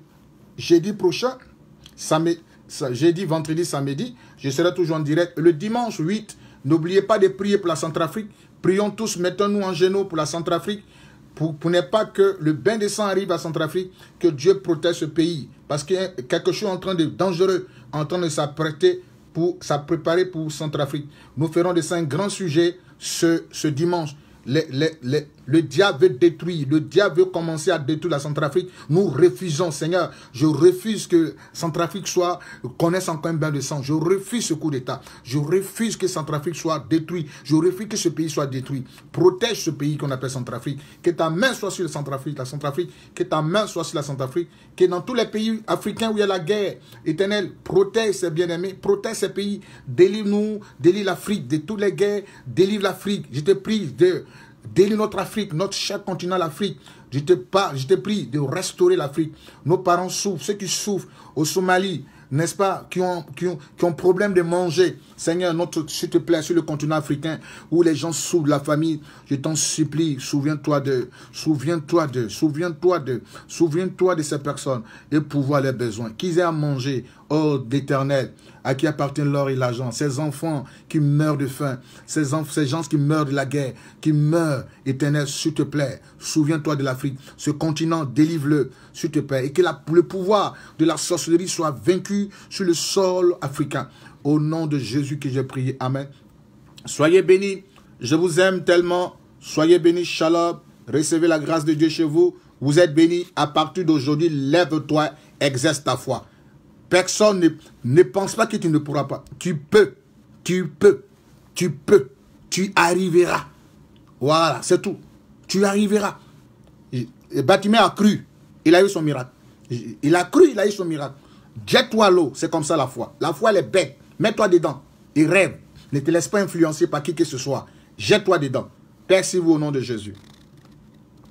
[SPEAKER 1] jeudi prochain, samedi, jeudi, vendredi, samedi, je serai toujours en direct. Le dimanche huit, n'oubliez pas de prier pour la Centrafrique. Prions tous, mettons-nous en genoux pour la Centrafrique. Pour, pour ne pas que le bain de sang arrive à Centrafrique, que Dieu protège ce pays. Parce qu'il y a quelque chose en train de dangereux, en train de s'apprêter pour s'appréparer pour Centrafrique. Nous ferons de ça un grand sujet ce, ce dimanche. Les, les, les, le diable veut détruire, le diable veut commencer à détruire la Centrafrique. Nous refusons, Seigneur. Je refuse que Centrafrique soit, connaisse encore un bain de sang. Je refuse ce coup d'État. Je refuse que Centrafrique soit détruit. Je refuse que ce pays soit détruit. Protège ce pays qu'on appelle Centrafrique. Que ta main soit sur la Centrafrique, la Centrafrique. Que ta main soit sur la Centrafrique. Que dans tous les pays africains où il y a la guerre éternelle, protège ces bien-aimés, protège ces pays. Délivre-nous, délivre l'Afrique de toutes les guerres. Délivre l'Afrique. Je te prie de... Délivre notre Afrique, notre cher continent, l'Afrique. Je te parle, je te prie de restaurer l'Afrique. Nos parents souffrent, ceux qui souffrent au Somalie, n'est-ce pas, qui ont, qui ont, qui ont problème de manger. Seigneur, notre, s'il te plaît, sur le continent africain, où les gens souffrent, la famille, je t'en supplie, souviens-toi de, souviens-toi de, souviens-toi de, souviens-toi de ces personnes et pouvoir leurs besoins. Qu'ils aient à manger, oh d'Éternel, à qui appartient l'or et l'argent, ces enfants qui meurent de faim, ces, enfants, ces gens qui meurent de la guerre, qui meurent, Éternel, s'il te plaît, souviens-toi de l'Afrique, ce continent, délivre-le, s'il te plaît, et que la, le pouvoir de la sorcellerie soit vaincu sur le sol africain. Au nom de Jésus que j'ai prié, amen. Soyez bénis, je vous aime tellement, soyez bénis, shalom, recevez la grâce de Dieu chez vous, vous êtes bénis, à partir d'aujourd'hui, lève-toi, exerce ta foi. Personne ne, ne pense pas que tu ne pourras pas. Tu peux, tu peux, tu peux, tu arriveras. Voilà, c'est tout. Tu arriveras. Et Bartimée a cru, il a eu son miracle. Il a cru, il a eu son miracle. Jette-toi à l'eau, c'est comme ça la foi. La foi, elle est bête. Mets-toi dedans et rêve. Ne te laisse pas influencer par qui que ce soit. Jette-toi dedans. Père, si vous au nom de Jésus.